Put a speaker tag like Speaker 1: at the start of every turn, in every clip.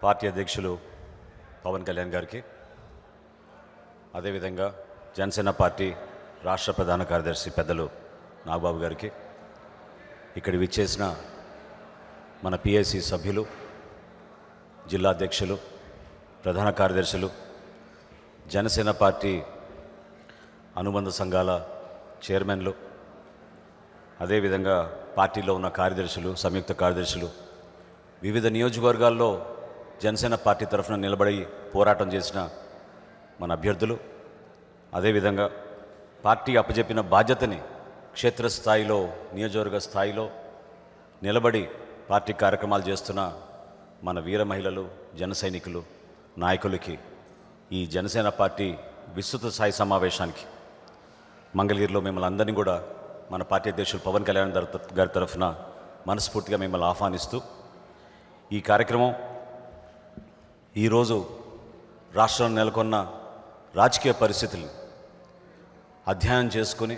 Speaker 1: Party అధ్యక్షులు పవన్ కళ్యాణ్ గారికి, అదేవిధంగా జనసేన పార్టీ రాష్ట్ర ప్రధాన కార్యదర్శి పెద్దలు నాగబాబు గారికి, ఇక్కడ విచ్చేసిన మన పిఎస్సి సభ్యులు, జిల్లా అధ్యక్షులు, ప్రధాన కార్యదర్శులు, జనసేన పార్టీ అనుబంధ సంఘాల చైర్మన్లు, అదేవిధంగా పార్టీలో ఉన్న కార్యదర్శులు, సంయుక్త కార్యదర్శులు, వివిధ నియోజకవర్గాల్లో జనసేన పార్టీ తరఫున నిలబడి పోరాటం చేసిన మన అభ్యర్థులు, అదేవిధంగా పార్టీ అప్పజెప్పిన బాధ్యతని క్షేత్రస్థాయిలో, నియోజకవర్గ స్థాయిలో నిలబడి పార్టీ కార్యక్రమాలు చేస్తున్న మన వీర మహిళలు, జన సైనికులు, నాయకులకి ఈ జనసేన పార్టీ విస్తృత స్థాయి సమావేశానికి మంగళగిరిలో మిమ్మల్ని అందరినీ కూడా మన పార్టీ అధ్యక్షులు పవన్ కళ్యాణ్ గారి తరఫున మనస్ఫూర్తిగా మిమ్మల్ని ఆహ్వానిస్తూ, ఈ కార్యక్రమం ఈరోజు రాష్ట్రంలో నెలకొన్న రాజకీయ పరిస్థితులు అధ్యయనం చేసుకుని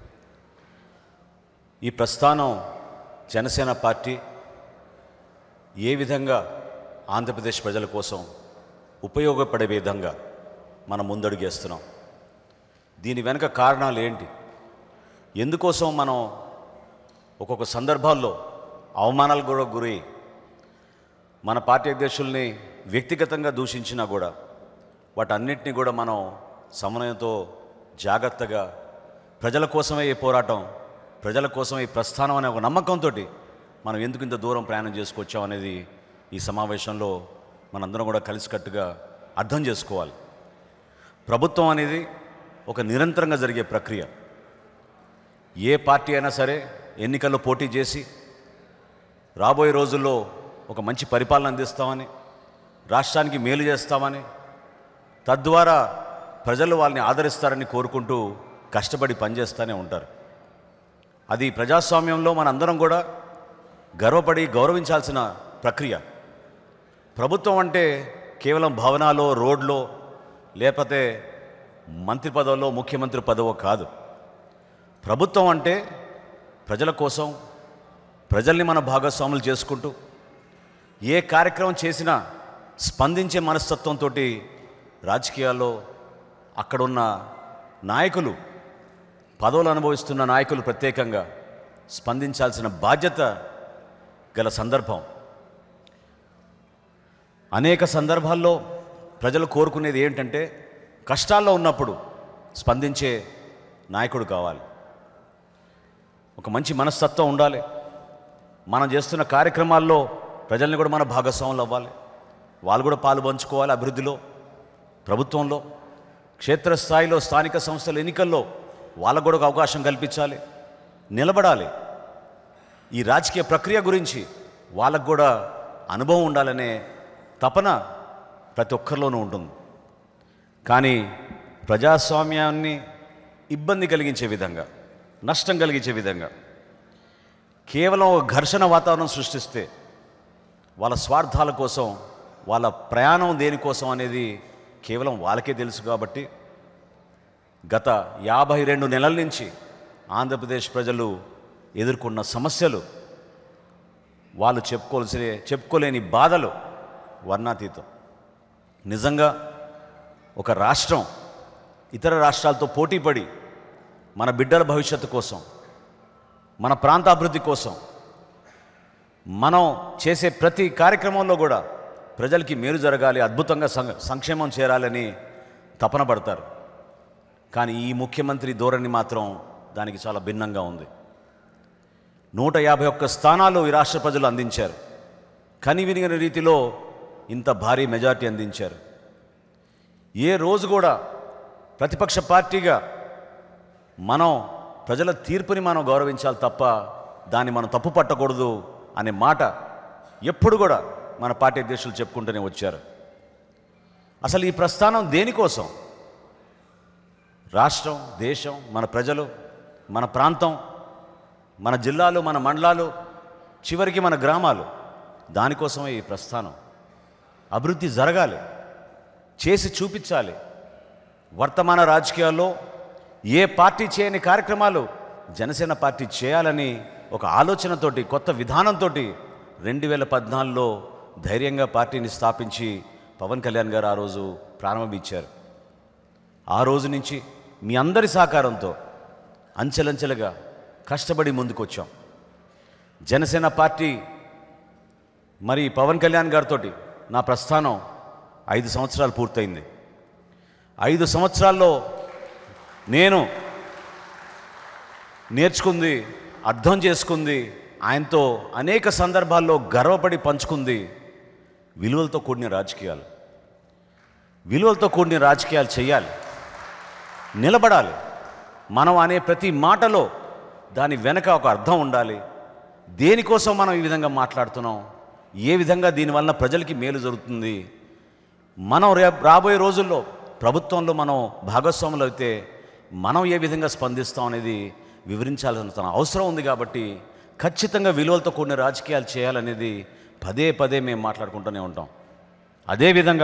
Speaker 1: ఈ ప్రస్థానం జనసేన పార్టీ ఏ విధంగా ఆంధ్రప్రదేశ్ ప్రజల కోసం ఉపయోగపడే విధంగా మనం ముందడుగేస్తున్నాం, దీని వెనుక కారణాలు ఏంటి, ఎందుకోసం మనం ఒక్కొక్క సందర్భాల్లో అవమానాలు కూడా గురి మన పార్టీ అధ్యక్షుల్ని వ్యక్తిగతంగా దూషించినా కూడా వాటన్నిటిని కూడా మనం సమన్వయంతో జాగ్రత్తగా ప్రజల కోసమే ఈ పోరాటం, ప్రజల కోసమే ఈ ప్రస్థానం అనే ఒక నమ్మకంతో మనం ఎందుకు ఇంత దూరం ప్రయాణం చేసుకొచ్చాం అనేది ఈ సమావేశంలో మనందరం కూడా కలిసికట్టుగా అర్థం చేసుకోవాలి. ప్రభుత్వం అనేది ఒక నిరంతరంగా జరిగే ప్రక్రియ. ఏ పార్టీ అయినా సరే ఎన్నికల్లో పోటీ చేసి రాబోయే రోజుల్లో ఒక మంచి పరిపాలన అందిస్తామని, రాష్ట్రానికి మేలు చేస్తామని, తద్వారా ప్రజలు వాళ్ళని ఆదరిస్తారని కోరుకుంటూ కష్టపడి పనిచేస్తూనే ఉంటారు. అది ప్రజాస్వామ్యంలో మనందరం కూడా గర్వపడి గౌరవించాల్సిన ప్రక్రియ. ప్రభుత్వం అంటే కేవలం భవనాలో, రోడ్లో, లేకపోతే మంత్రి పదవిలో, ముఖ్యమంత్రి పదవో కాదు. ప్రభుత్వం అంటే ప్రజల కోసం, ప్రజల్ని మన భాగస్వాములు చేసుకుంటూ ఏ కార్యక్రమం చేసినా స్పందించే మనస్తత్వంతో రాజకీయాల్లో అక్కడున్న నాయకులు, పదవులు అనుభవిస్తున్న నాయకులు ప్రత్యేకంగా స్పందించాల్సిన బాధ్యత గల సందర్భం. అనేక సందర్భాల్లో ప్రజలు కోరుకునేది ఏంటంటే కష్టాల్లో ఉన్నప్పుడు స్పందించే నాయకుడు కావాలి, ఒక మంచి మనస్తత్వం ఉండాలి, మనం చేస్తున్న కార్యక్రమాల్లో ప్రజల్ని కూడా మన భాగస్వాములు అవ్వాలి, వాళ్ళు కూడా పాలు పంచుకోవాలి అభివృద్ధిలో, ప్రభుత్వంలో, క్షేత్రస్థాయిలో, స్థానిక సంస్థల ఎన్నికల్లో వాళ్ళకు కూడా ఒక అవకాశం కల్పించాలి, నిలబడాలి. ఈ రాజకీయ ప్రక్రియ గురించి వాళ్ళకు కూడా అనుభవం ఉండాలనే తపన ప్రతి ఒక్కరిలోనూ ఉంటుంది. కానీ ప్రజాస్వామ్యాన్ని ఇబ్బంది కలిగించే విధంగా, నష్టం కలిగించే విధంగా కేవలం ఘర్షణ వాతావరణం సృష్టిస్తే వాళ్ళ స్వార్థాల కోసం, వాళ్ళ ప్రయాణం దేనికోసం అనేది కేవలం వాళ్ళకే తెలుసు. కాబట్టి గత 52 నెలల నుంచి ఆంధ్రప్రదేశ్ ప్రజలు ఎదుర్కొన్న సమస్యలు, వాళ్ళు చెప్పుకోలేని బాధలు వర్ణాతీతం. నిజంగా ఒక రాష్ట్రం ఇతర రాష్ట్రాలతో పోటీపడి మన బిడ్డల భవిష్యత్తు కోసం, మన ప్రాంత అభివృద్ధి కోసం మనం చేసే ప్రతి కార్యక్రమంలో కూడా ప్రజలకి మేలు జరగాలి, అద్భుతంగా సంక్షేమం చేరాలని తపన పడతారు. కానీ ఈ ముఖ్యమంత్రి ధోరణి మాత్రం దానికి చాలా భిన్నంగా ఉంది. 151 స్థానాలు ఈ రాష్ట్ర ప్రజలు అందించారు, కనివినిగిన రీతిలో ఇంత భారీ మెజార్టీ అందించారు. ఏ రోజు కూడా ప్రతిపక్ష పార్టీగా మనం ప్రజల తీర్పుని మనం గౌరవించాలి తప్ప దాన్ని మనం తప్పు పట్టకూడదు అనే మాట ఎప్పుడు కూడా మన పార్టీ అధ్యక్షులు చెప్పుకుంటూనే వచ్చారు. అసలు ఈ ప్రస్థానం దేనికోసం? రాష్ట్రం, దేశం, మన ప్రజలు, మన ప్రాంతం, మన జిల్లాలు, మన మండలాలు, చివరికి మన గ్రామాలు, దానికోసమే ఈ ప్రస్థానం. అభివృద్ధి జరగాలి, చేసి చూపించాలి. వర్తమాన రాజకీయాల్లో ఏ పార్టీ చేయని కార్యక్రమాలు జనసేన పార్టీ చేయాలని ఒక ఆలోచనతోటి, కొత్త విధానంతో 2014లో ధైర్యంగా పార్టీని స్థాపించి పవన్ కళ్యాణ్ గారు ఆ రోజు ప్రారంభించారు. ఆ రోజు నుంచి మీ అందరి సహకారంతో అంచెలంచెలుగా కష్టపడి ముందుకు వచ్చాం. జనసేన పార్టీ మరి పవన్ కళ్యాణ్ గారితో నా ప్రస్థానం 5 సంవత్సరాలు పూర్తయింది. 5 సంవత్సరాల్లో నేను నేర్చుకుంది, అర్థం చేసుకుంది, ఆయనతో అనేక సందర్భాల్లో గర్వపడి పంచుకుంది విలువలతో కూడిన రాజకీయాలు. విలువలతో కూడిన రాజకీయాలు చేయాలి, నిలబడాలి. మనం అనే ప్రతి మాటలో దాని వెనక ఒక అర్థం ఉండాలి. దేనికోసం మనం ఈ విధంగా మాట్లాడుతున్నాం, ఏ విధంగా దీనివల్ల ప్రజలకి మేలు జరుగుతుంది, మనం రాబోయే రోజుల్లో ప్రభుత్వంలో మనం భాగస్వాములు అయితే మనం ఏ విధంగా స్పందిస్తాం అనేది వివరించాల్సిన అవసరం ఉంది. కాబట్టి ఖచ్చితంగా విలువలతో కూడిన రాజకీయాలు చేయాలనేది పదే పదే మేము మాట్లాడుకుంటూనే ఉంటాం. అదేవిధంగా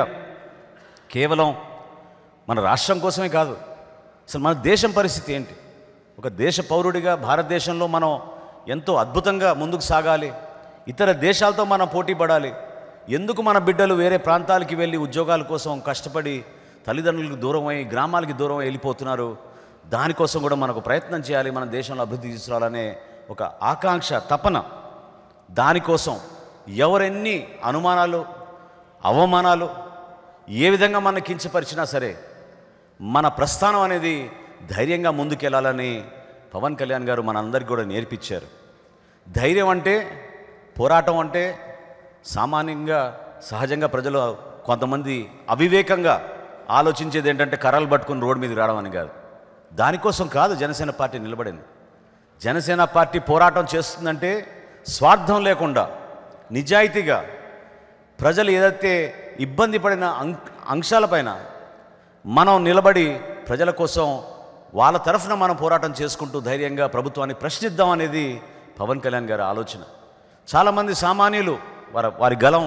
Speaker 1: కేవలం మన రాష్ట్రం కోసమే కాదు, అసలు మన దేశం పరిస్థితి ఏంటి, ఒక దేశ పౌరుడిగా భారతదేశంలో మనం ఎంతో అద్భుతంగా ముందుకు సాగాలి, ఇతర దేశాలతో మనం పోటీ పడాలి. ఎందుకు మన బిడ్డలు వేరే ప్రాంతాలకి వెళ్ళి ఉద్యోగాల కోసం కష్టపడి తల్లిదండ్రులకు దూరమై గ్రామాలకి దూరం వెళ్ళిపోతున్నారు? దానికోసం కూడా మనకు ప్రయత్నం చేయాలి, మన దేశంలో అభివృద్ధి తీసుకురావాలనే ఒక ఆకాంక్ష, తపన. దానికోసం ఎవరెన్ని అనుమానాలు, అవమానాలు, ఏ విధంగా మన కించపరిచినా సరే మన ప్రస్థానం అనేది ధైర్యంగా ముందుకెళ్ళాలని పవన్ కళ్యాణ్ గారు మనందరికీ కూడా నేర్పించారు. ధైర్యం అంటే, పోరాటం అంటే సామాన్యంగా సహజంగా ప్రజలు కొంతమంది అవివేకంగా ఆలోచించేది ఏంటంటే కర్రలు పట్టుకుని రోడ్డు మీదకి రావడం అని కాదు. దానికోసం కాదు జనసేన పార్టీ నిలబడింది. జనసేన పార్టీ పోరాటం చేస్తుందంటే స్వార్థం లేకుండా నిజాయితీగా ప్రజలు ఏదైతే ఇబ్బంది పడిన అంశాలపైన మనం నిలబడి ప్రజల కోసం వాళ్ళ తరఫున మనం పోరాటం చేసుకుంటూ ధైర్యంగా ప్రభుత్వాన్ని ప్రశ్నిద్దాం అనేది పవన్ కళ్యాణ్ గారి ఆలోచన. చాలామంది సామాన్యులు వారి గలం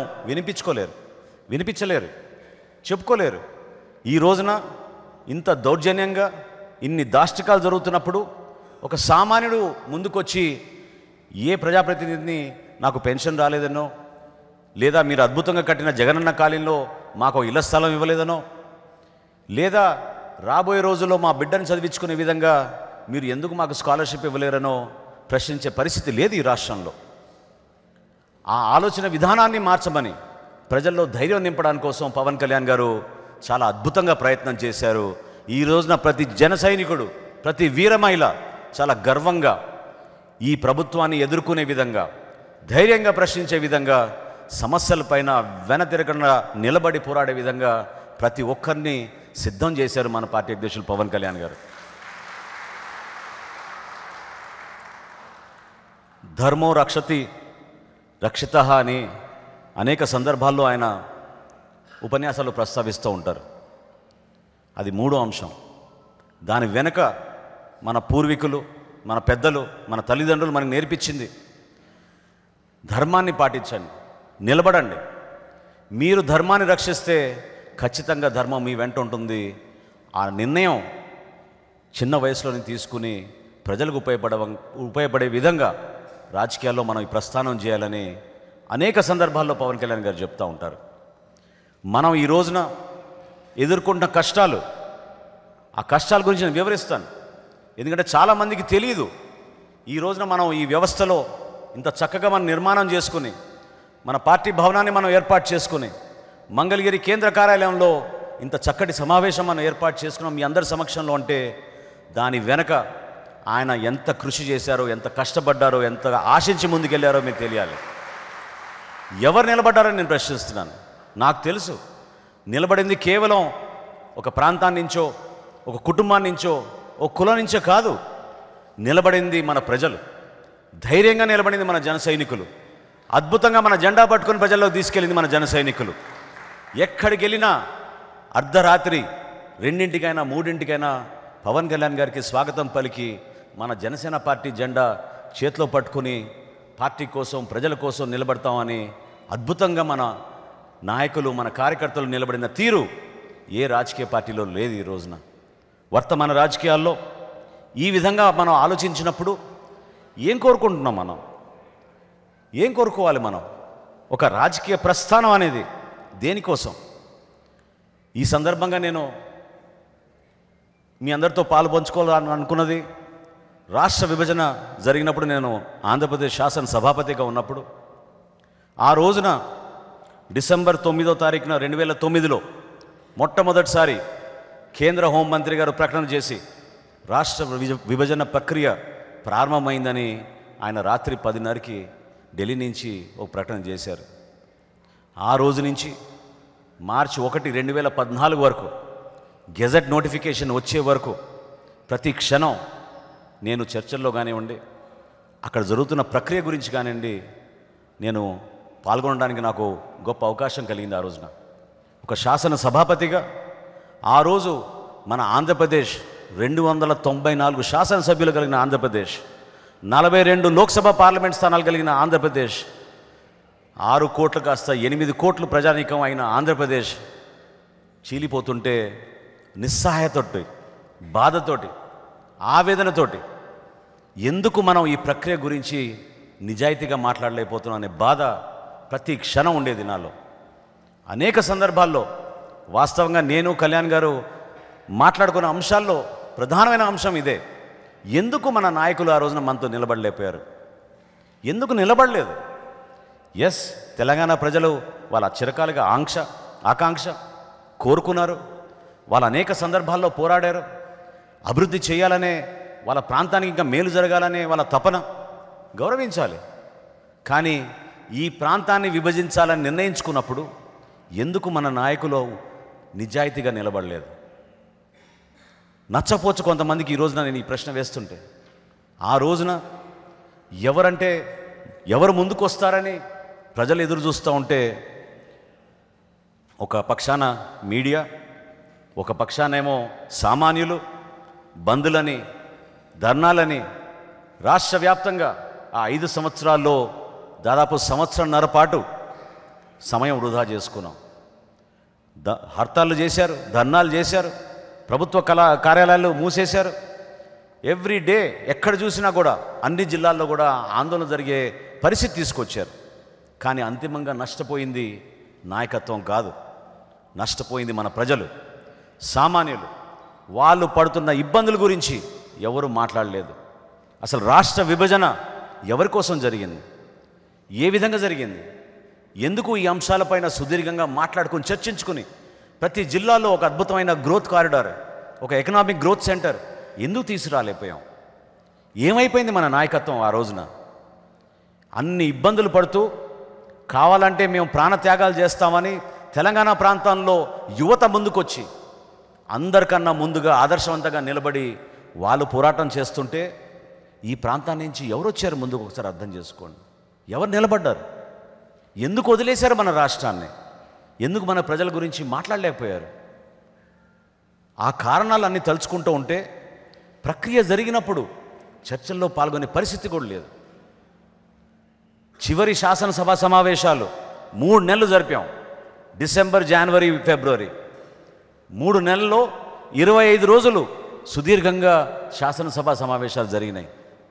Speaker 1: వినిపించలేరు, చెప్పుకోలేరు. ఈ రోజున ఇంత దౌర్జన్యంగా ఇన్ని దాష్టికాలు జరుగుతున్నప్పుడు ఒక సామాన్యుడు ముందుకొచ్చి ఏ ప్రజాప్రతినిధిని నాకు పెన్షన్ రాలేదనో, లేదా మీరు అద్భుతంగా కట్టిన జగనన్న కాలనీలో మాకు ఇళ్ల స్థలం ఇవ్వలేదనో, లేదా రాబోయే రోజుల్లో మా బిడ్డను చదివించుకునే విధంగా మీరు ఎందుకు మాకు స్కాలర్షిప్ ఇవ్వలేరనో ప్రశ్నించే పరిస్థితి లేదు ఈ రాష్ట్రంలో. ఆ ఆలోచన విధానాన్ని మార్చమని ప్రజల్లో ధైర్యం నింపడానికి కోసం పవన్ కళ్యాణ్ గారు చాలా అద్భుతంగా ప్రయత్నం చేశారు. ఈ రోజున ప్రతి జన సైనికుడు, ప్రతి వీర మహిళ చాలా గర్వంగా ఈ ప్రభుత్వాన్ని ఎదుర్కొనే విధంగా, ధైర్యంగా ప్రశ్నించే విధంగా, సమస్యలపైన వెనతిరగకుండా నిలబడి పోరాడే విధంగా ప్రతి ఒక్కరిని సిద్ధం చేశారు మన పార్టీ అధ్యక్షులు పవన్ కళ్యాణ్ గారు. ధర్మో రక్షతి రక్షితః అని అనేక సందర్భాల్లో ఆయన ఉపన్యాసాలు ప్రస్తావిస్తూ ఉంటారు. అది 3వ అంశం. దాని వెనుక మన పూర్వీకులు, మన పెద్దలు, మన తల్లిదండ్రులు మనకు నేర్పించింది ధర్మాన్ని పాటించండి, నిలబడండి. మీరు ధర్మాన్ని రక్షిస్తే ఖచ్చితంగా ధర్మం మీ వెంట ఉంటుంది. ఆ నిర్ణయం చిన్న వయసులోనే తీసుకుని ప్రజలకు ఉపయోగపడే విధంగా రాజకీయాల్లో మనం ఈ ప్రస్థానం చేయాలని అనేక సందర్భాల్లో పవన్ కళ్యాణ్ గారు చెప్తూ ఉంటారు. మనం ఈ రోజున ఎదుర్కొంటున్న కష్టాలు, ఆ కష్టాల గురించి నేను వివరిస్తాను. ఎందుకంటే చాలామందికి తెలియదు. ఈ రోజున మనం ఈ వ్యవస్థలో ఇంత చక్కగా మనం నిర్మాణం చేసుకుని, మన పార్టీ భవనాన్ని మనం ఏర్పాటు చేసుకుని, మంగళగిరి కేంద్ర కార్యాలయంలో ఇంత చక్కటి సమావేశం మనం ఏర్పాటు చేసుకున్నాం మీ అందరి సమక్షంలో. అంటే దాని వెనక ఆయన ఎంత కృషి చేశారో, ఎంత కష్టపడ్డారో, ఎంత ఆశించి ముందుకెళ్ళారో మీకు తెలియాలి. ఎవరు నిలబడ్డారని నేను ప్రశ్నిస్తున్నాను. నాకు తెలుసు, నిలబడింది కేవలం ఒక ప్రాంతాన్ని నుంచో, ఒక కుటుంబాన్ని నుంచో, ఒక కులం నుంచో కాదు. నిలబడింది మన ప్రజలు, ధైర్యంగా నిలబడింది మన జన సైనికులు, అద్భుతంగా మన జెండా పట్టుకుని ప్రజల్లో తీసుకెళ్ళింది మన జన సైనికులు. ఎక్కడికి వెళ్ళినా అర్ధరాత్రి 2ంటికైనా 3ంటికైనా పవన్ కళ్యాణ్ గారికి స్వాగతం పలికి మన జనసేన పార్టీ జెండా చేతిలో పట్టుకుని పార్టీ కోసం, ప్రజల కోసం నిలబడతామని అద్భుతంగా మన నాయకులు, మన కార్యకర్తలు నిలబడిన తీరు ఏ రాజకీయ పార్టీలో లేదు. ఈ రోజున వర్తమాన రాజకీయాల్లో ఈ విధంగా మనం ఆలోచించినప్పుడు ఏం కోరుకుంటున్నాం? మనం ఏం కోరుకోవాలి? మనం ఒక రాజకీయ ప్రస్థానం అనేది దేనికోసం? ఈ సందర్భంగా నేను మీ అందరితో పాలు పంచుకోవాలని అనుకున్నది, రాష్ట్ర విభజన జరిగినప్పుడు నేను ఆంధ్రప్రదేశ్ శాసన సభాపతిగా ఉన్నప్పుడు ఆ రోజున డిసెంబర్ 9వ తారీఖున 2009లో మొట్టమొదటిసారి కేంద్ర హోంమంత్రి గారు ప్రకటన చేసి రాష్ట్ర విభజన ప్రక్రియ ప్రారంభమైందని ఆయన రాత్రి 10:30కి ఢిల్లీ నుంచి ఒక ప్రకటన చేశారు. ఆ రోజు నుంచి మార్చి 1, 2014 వరకు గెజెట్ నోటిఫికేషన్ వచ్చే వరకు ప్రతి క్షణం నేను చర్చల్లో కానివ్వండి, అక్కడ జరుగుతున్న ప్రక్రియ గురించి కానివ్వండి, నేను పాల్గొనడానికి నాకు గొప్ప అవకాశం కలిగింది. ఆ రోజున ఒక శాసన సభాపతిగా ఆ రోజు మన ఆంధ్రప్రదేశ్ 294 శాసనసభ్యులు కలిగిన ఆంధ్రప్రదేశ్, 42 లోక్సభ పార్లమెంట్ స్థానాలు కలిగిన ఆంధ్రప్రదేశ్, 6 కోట్లు కాస్త 8 కోట్లు ప్రజానీకం అయిన ఆంధ్రప్రదేశ్ చీలిపోతుంటే నిస్సహాయతోటి, బాధతోటి, ఆవేదనతోటి ఎందుకు మనం ఈ ప్రక్రియ గురించి నిజాయితీగా మాట్లాడలేకపోతున్నాం అనే బాధ ప్రతి క్షణం ఉండేది నాలో. అనేక సందర్భాల్లో వాస్తవంగా నేను కళ్యాణ్ గారు మాట్లాడుకున్న అంశాల్లో ప్రధానమైన అంశం ఇదే. ఎందుకు మన నాయకులు ఆ రోజున మనతో నిలబడలేకపోయారు? ఎందుకు నిలబడలేదు? ఎస్, తెలంగాణ ప్రజలు వాళ్ళ చిరకాలుగా ఆకాంక్ష కోరుకున్నారు. వాళ్ళు అనేక సందర్భాల్లో పోరాడారు. అభివృద్ధి చేయాలనే, వాళ్ళ ప్రాంతానికి ఇంకా మేలు జరగాలనే వాళ్ళ తపన గౌరవించాలి. కానీ ఈ ప్రాంతాన్ని విభజించాలని నిర్ణయించుకున్నప్పుడు ఎందుకు మన నాయకులు నిజాయితీగా నిలబడలేదు? నచ్చపోచ్చు కొంతమందికి ఈ రోజున నేను ఈ ప్రశ్న వేస్తుంటే. ఆ రోజున ఎవరు ముందుకు వస్తారని ప్రజలు ఎదురు చూస్తూ ఉంటే, ఒక పక్షాన మీడియా, ఒక పక్షానేమో సామాన్యులు బంధులని, ధర్నాలని రాష్ట్ర వ్యాప్తంగా ఆ 5 సంవత్సరాల్లో దాదాపు 1.5 సంవత్సరం పాటు సమయం వృధా చేసుకున్నాం. హర్తాళ్ళు చేశారు, ధర్నాలు చేశారు, ప్రభుత్వ కార్యాలయాలు మూసేశారు. ఎవ్రీ డే ఎక్కడ చూసినా కూడా అన్ని జిల్లాల్లో కూడా ఆందోళన జరిగే పరిస్థితి తీసుకొచ్చారు. కానీ అంతిమంగా నష్టపోయింది నాయకత్వం కాదు, నష్టపోయింది మన ప్రజలు, సామాన్యులు. వాళ్ళు పడుతున్న ఇబ్బందుల గురించి ఎవరు మాట్లాడలేదు. అసలు రాష్ట్ర విభజన ఎవరి కోసం జరిగింది? ఏ విధంగా జరిగింది? ఎందుకు ఈ అంశాలపైన సుదీర్ఘంగా మాట్లాడుకుని చర్చించుకుని ప్రతి జిల్లాలో ఒక అద్భుతమైన గ్రోత్ కారిడార్, ఒక ఎకనామిక్ గ్రోత్ సెంటర్ ఎందుకు తీసుకురాలేకపోయాం? ఏమైపోయింది మన నాయకత్వం? ఆ రోజున అన్ని ఇబ్బందులు పడుతూ కావాలంటే మేము ప్రాణత్యాగాలు చేస్తామని తెలంగాణ ప్రాంతంలో యువత ముందుకొచ్చి అందరికన్నా ముందుగా ఆదర్శవంతంగా నిలబడి వాళ్ళు పోరాటం చేస్తుంటే ఈ ప్రాంతాన్ని నుంచి ఎవరు వచ్చారు ముందుకు? ఒకసారి అర్థం చేసుకోండి. ఎవరు నిలబడ్డారు? ఎందుకు వదిలేశారు మన రాష్ట్రాన్ని? ఎందుకు మన ప్రజల గురించి మాట్లాడలేకపోయారు? ఆ కారణాలన్నీ తలుచుకుంటూ ఉంటే ప్రక్రియ జరిగినప్పుడు చర్చల్లో పాల్గొనే పరిస్థితి కూడా లేదు. చివరి శాసనసభ సమావేశాలు 3 నెలలు జరిపాం. డిసెంబర్, జనవరి, ఫిబ్రవరి 3 నెలల్లో 25 రోజులు సుదీర్ఘంగా శాసనసభ సమావేశాలు జరిగినాయి.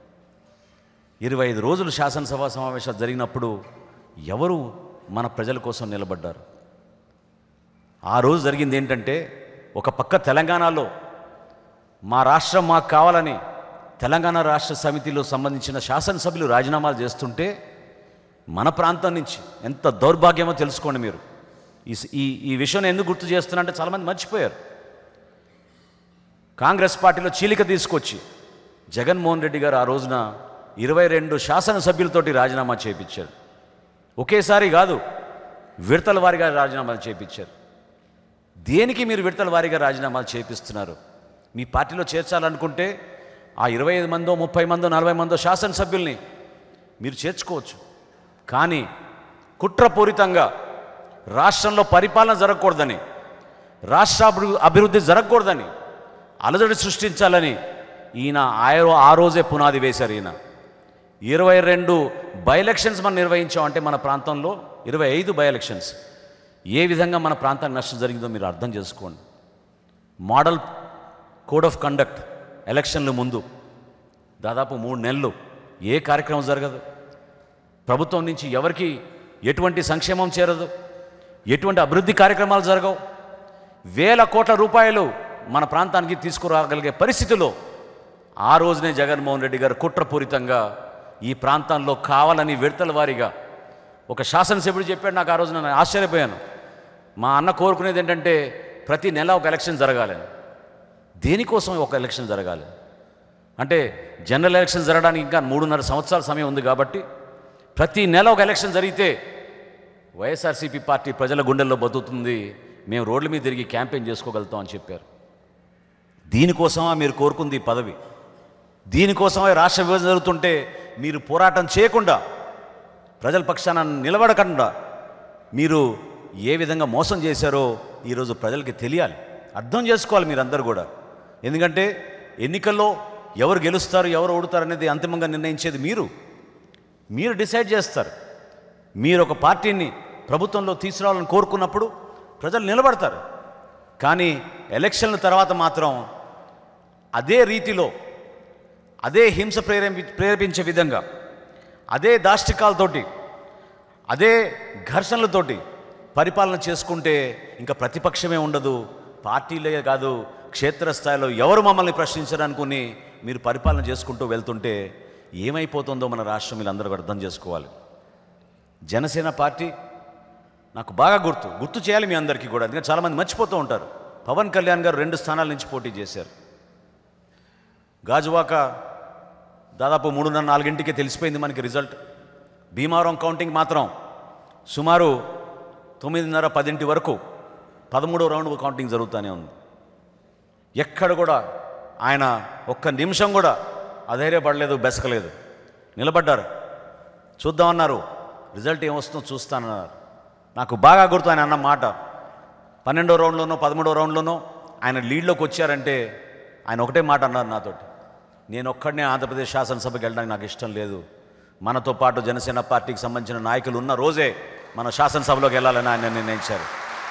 Speaker 1: 25 రోజులు శాసనసభ సమావేశాలు జరిగినప్పుడు ఎవరు మన ప్రజల కోసం నిలబడ్డారు? ఆ రోజు జరిగింది ఏంటంటే, ఒక పక్క తెలంగాణలో మా రాష్ట్రం మాకు కావాలని తెలంగాణ రాష్ట్ర సమితిలో సంబంధించిన శాసనసభ్యులు రాజీనామాలు చేస్తుంటే మన ప్రాంతం నుంచి ఎంత దౌర్భాగ్యమో తెలుసుకోండి మీరు. ఈ విషయం ఎందుకు గుర్తు చేస్తున్నా అంటే చాలామంది మర్చిపోయారు. కాంగ్రెస్ పార్టీలో చీలిక తీసుకొచ్చి జగన్మోహన్ రెడ్డి గారు ఆ రోజున 22 శాసనసభ్యులతోటి రాజీనామా చేయించారు. ఒకేసారి కాదు, విడతల వారీగా రాజీనామాలు చేయించారు. దేనికి మీరు విడతల వారీగా రాజీనామాలు చేపిస్తున్నారు? మీ పార్టీలో చేర్చాలనుకుంటే ఆ 25 మందో, 30 మందో, 40 మందో శాసనసభ్యుల్ని మీరు చేర్చుకోవచ్చు. కానీ కుట్రపూరితంగా రాష్ట్రంలో పరిపాలన జరగకూడదని, రాష్ట్ర అభివృద్ధి జరగకూడదని, అలజడి సృష్టించాలని ఈయన ఆ రోజే పునాది వేశారు. ఈయన 22 బై ఎలక్షన్స్ మనం నిర్వహించామంటే మన ప్రాంతంలో 25 బై ఎలక్షన్స్. ఏ విధంగా మన ప్రాంతానికి నష్టం జరిగిందో మీరు అర్థం చేసుకోండి. మోడల్ కోడ్ ఆఫ్ కండక్ట్ ఎలక్షన్ల ముందు దాదాపు 3 నెలలు ఏ కార్యక్రమం జరగదు. ప్రభుత్వం నుంచి ఎవరికి ఎటువంటి సంక్షేమం చేరదు, ఎటువంటి అభివృద్ధి కార్యక్రమాలు జరగవు. వేల కోట్ల రూపాయలు మన ప్రాంతానికి తీసుకురాగలిగే పరిస్థితిలో ఆ రోజునే జగన్మోహన్ రెడ్డి గారు కుట్రపూరితంగా ఈ ప్రాంతంలో కావాలని విడతల వారీగా ఒక శాసనసభ్యుడు చెప్పాడు. నాకు ఆ రోజు నేను ఆశ్చర్యపోయాను. మా అన్న కోరుకునేది ఏంటంటే ప్రతి నెల ఒక ఎలక్షన్ జరగాలని. దేనికోసం ఒక ఎలక్షన్ జరగాలి అంటే జనరల్ ఎలక్షన్ జరగడానికి ఇంకా 3.5 సంవత్సరాల సమయం ఉంది కాబట్టి ప్రతి నెల ఒక ఎలక్షన్ జరిగితే వైఎస్ఆర్సీపీ పార్టీ ప్రజల గుండెల్లో బతుకుతుంది, మేము రోడ్ల మీద తిరిగి క్యాంపెయిన్ చేసుకోగలుగుతాం అని చెప్పారు. దీనికోసమా మీరు కోరుకుంది ఈ పదవి? దీనికోసమే రాష్ట్ర విభజన జరుగుతుంటే మీరు పోరాటం చేయకుండా, ప్రజల పక్షాన నిలబడకుండా మీరు ఏ విధంగా మోసం చేశారో ఈరోజు ప్రజలకి తెలియాలి, అర్థం చేసుకోవాలి మీరందరూ కూడా. ఎందుకంటే ఎన్నికల్లో ఎవరు గెలుస్తారు ఎవరు ఓడుతారు అనేది అంతిమంగా నిర్ణయించేది మీరు డిసైడ్ చేస్తారు. మీరు ఒక పార్టీని ప్రభుత్వంలో తీసుకురావాలని కోరుకున్నప్పుడు ప్రజలు నిలబడతారు. కానీ ఎలక్షన్ల తర్వాత మాత్రం అదే రీతిలో, అదే హింస ప్రేరేపించే విధంగా, అదే దాష్టికాలతోటి, అదే ఘర్షణలతోటి పరిపాలన చేసుకుంటే ఇంకా ప్రతిపక్షమే ఉండదు. పార్టీలే కాదు, క్షేత్రస్థాయిలో ఎవరు మమ్మల్ని ప్రశ్నించడానుకుని మీరు పరిపాలన చేసుకుంటూ వెళ్తుంటే ఏమైపోతుందో మన రాష్ట్రం వీళ్ళందరూ అర్థం చేసుకోవాలి. జనసేన పార్టీ నాకు బాగా గుర్తు చేయాలి మీ అందరికీ కూడా, ఎందుకంటే చాలామంది మర్చిపోతూ ఉంటారు. పవన్ కళ్యాణ్ గారు 2 స్థానాల నుంచి పోటీ చేశారు. గాజువాక దాదాపు 3:30-4కే తెలిసిపోయింది మనకి రిజల్ట్. భీమవరం కౌంటింగ్ మాత్రం సుమారు 9:30-10 వరకు 13వ రౌండ్ కౌంటింగ్ జరుగుతూనే ఉంది. ఎక్కడ కూడా ఆయన ఒక్క నిమిషం కూడా అధైర్యపడలేదు, బెసకలేదు, నిలబడ్డారు. చూద్దామన్నారు, రిజల్ట్ ఏమొస్తుందో చూస్తానన్నారు. నాకు బాగా గుర్తు ఆయన అన్న మాట. 12వ రౌండ్లోనో 13వ రౌండ్లోనో ఆయన లీడ్లోకి వచ్చారంటే ఆయన ఒకటే మాట అన్నారు నాతోటి, నేను ఒక్కడనే ఆంధ్రప్రదేశ్ శాసనసభకి వెళ్ళడానికి నాకు ఇష్టం లేదు, మనతో పాటు జనసేన పార్టీకి సంబంధించిన నాయకులు ఉన్న రోజే మన శాసనసభలోకి వెళ్ళాలని ఆయన నిర్ణయించారు.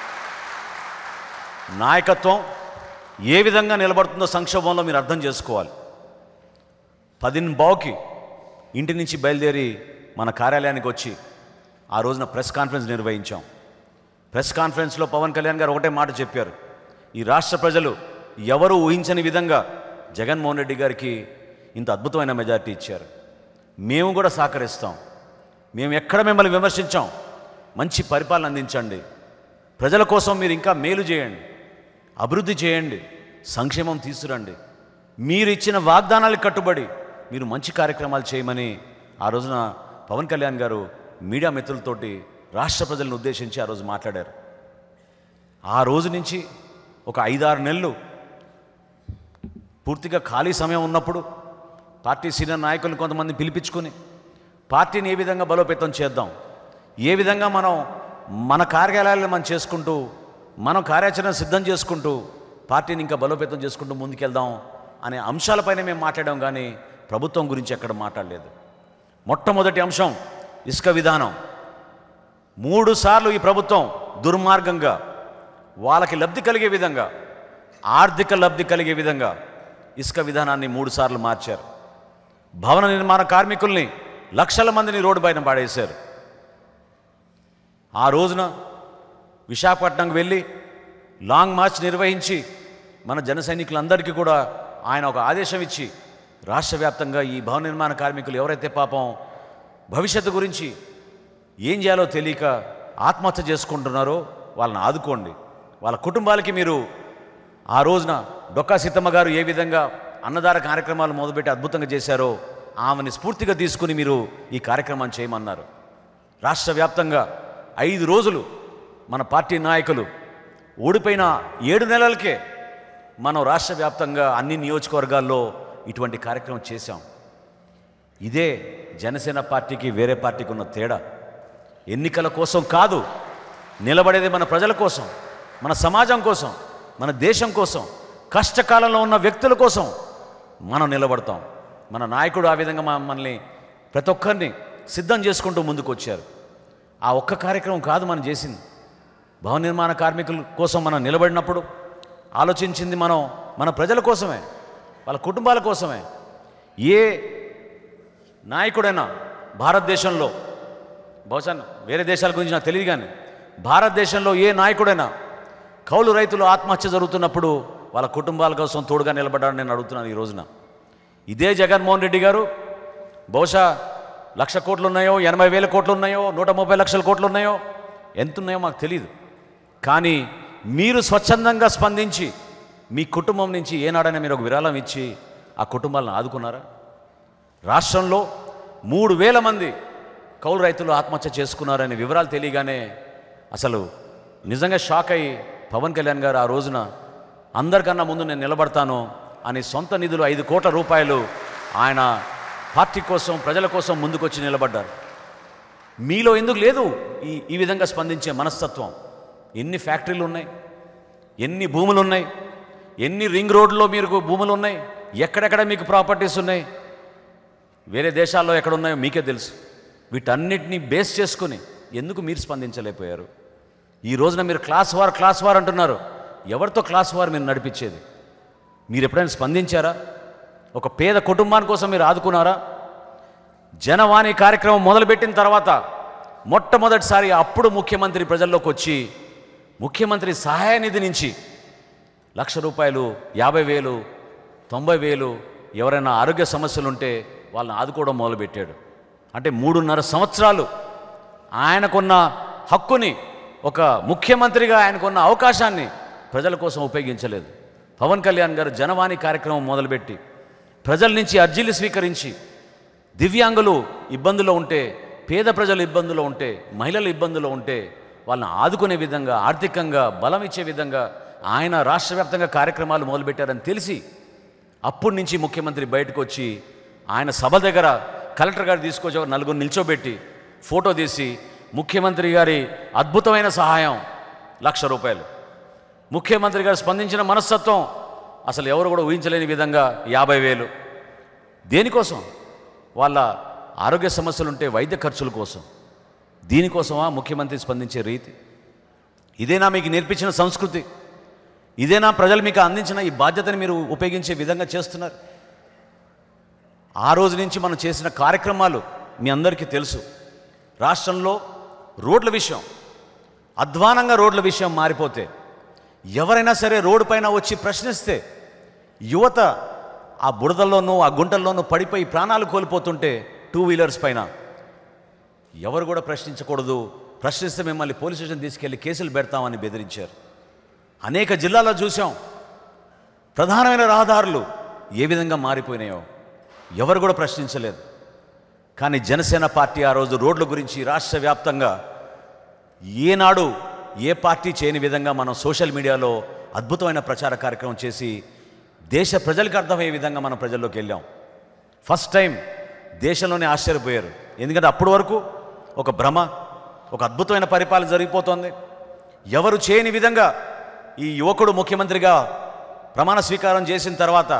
Speaker 1: నాయకత్వం ఏ విధంగా నిలబడుతుందో సంక్షోభంలో మీరు అర్థం చేసుకోవాలి. 10:15కి ఇంటి నుంచి బయలుదేరి మన కార్యాలయానికి వచ్చి ఆ రోజున ప్రెస్ కాన్ఫరెన్స్ నిర్వహించాం. ప్రెస్ కాన్ఫరెన్స్లో పవన్ కళ్యాణ్ గారు ఒకటే మాట చెప్పారు, ఈ రాష్ట్ర ప్రజలు ఎవరు ఊహించని విధంగా జగన్మోహన్ రెడ్డి గారికి ఇంత అద్భుతమైన మెజారిటీ ఇచ్చారు, మేము కూడా సహకరిస్తాం, మేము ఎక్కడ మిమ్మల్ని విమర్శించాం, మంచి పరిపాలన అందించండి, ప్రజల కోసం మీరు ఇంకా మేలు చేయండి, అభివృద్ధి చేయండి, సంక్షేమం తీసుకురండి, మీరు ఇచ్చిన వాగ్దానాలకు కట్టుబడి మీరు మంచి కార్యక్రమాలు చేయమని ఆ రోజున పవన్ కళ్యాణ్ గారు మీడియా మిత్రులతోటి రాష్ట్ర ప్రజలను ఉద్దేశించి ఆ రోజు మాట్లాడారు. ఆ రోజు నుంచి ఒక 5-6 నెలలు పూర్తిగా ఖాళీ సమయం ఉన్నప్పుడు పార్టీ సీనియర్ నాయకులను కొంతమంది పిలిపించుకొని పార్టీని ఏ విధంగా బలోపేతం చేద్దాం, ఏ విధంగా మనం మన కార్యాలయాలను మనం చేసుకుంటూ మనం కార్యాచరణ సిద్ధం చేసుకుంటూ పార్టీని ఇంకా బలోపేతం చేసుకుంటూ ముందుకెళ్దాం అనే అంశాలపైన మేము మాట్లాడాం. కానీ ప్రభుత్వం గురించి ఎక్కడ మాట్లాడలేదు. మొట్టమొదటి అంశం ఇసుక విధానం. 3 సార్లు ఈ ప్రభుత్వం దుర్మార్గంగా వాళ్ళకి లబ్ధి కలిగే విధంగా, ఆర్థిక లబ్ధి కలిగే విధంగా ఇసుక విధానాన్ని 3 సార్లు మార్చారు. భవన నిర్మాణ కార్మికుల్ని లక్షల మందిని రోడ్డు పైన పాడేశారు. ఆ రోజున విశాఖపట్నంకి వెళ్ళి లాంగ్ మార్చ్ నిర్వహించి మన జన సైనికులందరికీ కూడా ఆయన ఒక ఆదేశం ఇచ్చి రాష్ట్ర వ్యాప్తంగా ఈ భవన నిర్మాణ కార్మికులు ఎవరైతే పాపం భవిష్యత్తు గురించి ఏం చేయాలో తెలియక ఆత్మహత్య చేసుకుంటున్నారో వాళ్ళని ఆదుకోండి, వాళ్ళ కుటుంబాలకి మీరు ఆ రోజున డొక్కా సీతమ్మ గారు ఏ విధంగా అన్నదాన కార్యక్రమాలు మొదలుపెట్టి అద్భుతంగా చేశారో ఆమెని స్ఫూర్తిగా తీసుకుని మీరు ఈ కార్యక్రమాన్ని చేయమన్నారు. రాష్ట్ర వ్యాప్తంగా 5 రోజులు మన పార్టీ నాయకులు ఓడిపోయిన 7 నెలలకే మనం రాష్ట్ర వ్యాప్తంగా అన్ని నియోజకవర్గాల్లో ఇటువంటి కార్యక్రమం చేశాం. ఇదే జనసేన పార్టీకి వేరే పార్టీకి ఉన్న తేడా. ఎన్నికల కోసం కాదు, నిలబడేది మన ప్రజల కోసం, మన సమాజం కోసం, మన దేశం కోసం, కష్టకాలంలో ఉన్న వ్యక్తుల కోసం మనం నిలబడతాం. మన నాయకుడు ఆ విధంగా మనల్ని ప్రతి ఒక్కరిని సిద్ధం చేసుకుంటూ ముందుకు వచ్చారు. ఆ ఒక్క కార్యక్రమం కాదు మనం చేసింది. భవన నిర్మాణ కార్మికుల కోసం మనం నిలబడినప్పుడు ఆలోచించింది మనం మన ప్రజల కోసమే, వాళ్ళ కుటుంబాల కోసమే. ఏ నాయకుడైనా భారతదేశంలో బహుశా వేరే దేశాల గురించి నాకు తెలియదు, కానీ భారతదేశంలో ఏ నాయకుడైనా కౌలు రైతులు ఆత్మహత్య జరుగుతున్నప్పుడు వాళ్ళ కుటుంబాల కోసం తోడుగా నిలబడ్డాడని నేను అడుగుతున్నాను ఈ రోజున. ఇదే జగన్మోహన్ రెడ్డి గారు బహుశా 1,00,000 కోట్లు ఉన్నాయో, 80,000 కోట్లు ఉన్నాయో, 130 లక్షల కోట్లు ఉన్నాయో, ఎంత ఉన్నాయో మాకు తెలియదు. కానీ మీరు స్వచ్ఛందంగా స్పందించి మీ కుటుంబం నుంచి ఏనాడైనా మీరు ఒక విరాళం ఇచ్చి ఆ కుటుంబాలను ఆదుకున్నారా? రాష్ట్రంలో 3,000 మంది కౌలు రైతులు ఆత్మహత్య చేసుకున్నారనే వివరాలు తెలియగానే అసలు నిజంగా షాక్ అయ్యి పవన్ కళ్యాణ్ గారు ఆ రోజున అందరికన్నా ముందు నేను నిలబడతాను అని సొంత నిధులు 5 కోట్ల రూపాయలు ఆయన పార్టీ కోసం, ప్రజల కోసం ముందుకొచ్చి నిలబడ్డారు. మీలో ఎందుకు లేదు ఈ విధంగా స్పందించే మనస్తత్వం? ఎన్ని ఫ్యాక్టరీలు ఉన్నాయి, ఎన్ని భూములు ఉన్నాయి, ఎన్ని రింగ్ రోడ్లో మీకు భూములు ఉన్నాయి, ఎక్కడెక్కడ మీకు ప్రాపర్టీస్ ఉన్నాయి, వేరే దేశాల్లో ఎక్కడ ఉన్నాయో మీకే తెలుసు. వీటన్నిటినీ బేస్ చేసుకుని ఎందుకు మీరు స్పందించలేకపోయారు? ఈ రోజున మీరు క్లాస్ వార్ అంటున్నారు. ఎవరితో క్లాస్ వార్ మీరు నడిపించేది? మీరు ఎప్పుడైనా స్పందించారా? ఒక పేద కుటుంబాని కోసం మీరు ఆదుకున్నారా? జనవాణి కార్యక్రమం మొదలుపెట్టిన తర్వాత మొట్టమొదటిసారి అప్పుడు ముఖ్యమంత్రి ప్రజల్లోకి వచ్చి ముఖ్యమంత్రి సహాయ నిధి నుంచి 1,00,000 రూపాయలు, 50,000, 90,000 ఎవరైనా ఆరోగ్య సమస్యలుంటే వాళ్ళని ఆదుకోవడం మొదలుపెట్టాడు. అంటే 3.5 సంవత్సరాలు ఆయనకున్న హక్కుని, ఒక ముఖ్యమంత్రిగా ఆయనకున్న అవకాశాన్ని ప్రజల కోసం ఉపయోగించలేదు. పవన్ కళ్యాణ్ గారు జనవాణి కార్యక్రమం మొదలుపెట్టి ప్రజల నుంచి అర్జీలు స్వీకరించి దివ్యాంగులు ఇబ్బందులో ఉంటే, పేద ప్రజలు ఇబ్బందులో ఉంటే, మహిళలు ఇబ్బందులో ఉంటే వాళ్ళని ఆదుకునే విధంగా, ఆర్థికంగా బలం ఇచ్చే విధంగా ఆయన రాష్ట్ర వ్యాప్తంగా కార్యక్రమాలు మొదలుపెట్టారని తెలిసి అప్పటి నుంచి ముఖ్యమంత్రి బయటకు వచ్చి ఆయన సభ దగ్గర కలెక్టర్ గారు తీసుకొచ్చి 4 నిల్చోబెట్టి ఫోటో తీసి ముఖ్యమంత్రి గారి అద్భుతమైన సహాయం 1,00,000 రూపాయలు, ముఖ్యమంత్రి గారు స్పందించిన మనస్తత్వం అసలు ఎవరు కూడా ఊహించలేని విధంగా 50,000. దేనికోసం? వాళ్ళ ఆరోగ్య సమస్యలుంటే వైద్య ఖర్చుల కోసం. దీనికోసమా ముఖ్యమంత్రి స్పందించే రీతి? ఇదేనా మీకు నేర్పించిన సంస్కృతి? ఇదేనా ప్రజలు మీకు అందించిన ఈ బాధ్యతని మీరు ఉపయోగించే విధంగా చేస్తున్నారు? ఆ రోజు నుంచి మనం చేసిన కార్యక్రమాలు మీ అందరికీ తెలుసు. రాష్ట్రంలో రోడ్ల విషయం, అధ్వానంగా రోడ్ల విషయం మారిపోతే ఎవరైనా సరే రోడ్డు పైన వచ్చి ప్రశ్నిస్తే యువత ఆ బురదల్లోనూ ఆ గుంటల్లోనూ పడిపోయి ప్రాణాలు కోల్పోతుంటే 2 వీలర్స్ పైన ఎవరు కూడా ప్రశ్నించకూడదు, ప్రశ్నిస్తే మిమ్మల్ని పోలీస్ స్టేషన్ తీసుకెళ్ళి కేసులు పెడతామని బెదిరించారు. అనేక జిల్లాల్లో చూసాం. ప్రధానమైన రహదారులు ఏ విధంగా మారిపోయినాయో ఎవరు కూడా ప్రశ్నించలేదు. కానీ జనసేన పార్టీ ఆ రోజు రోడ్ల గురించి రాష్ట్ర వ్యాప్తంగా ఏనాడు ఏ పార్టీ చేయని విధంగా మనం సోషల్ మీడియాలో అద్భుతమైన ప్రచార కార్యక్రమం చేసి దేశ ప్రజలకు అర్థమయ్యే విధంగా మనం ప్రజల్లోకి వెళ్ళాం. ఫస్ట్ టైం దేశంలోనే ఆశ్చర్యపోయారు. ఎందుకంటే అప్పటి వరకు ఒక భ్రమ, ఒక అద్భుతమైన పరిపాలన జరిగిపోతుంది. ఎవరు చేయని విధంగా ఈ యువకుడు ముఖ్యమంత్రిగా ప్రమాణ స్వీకారం చేసిన తర్వాత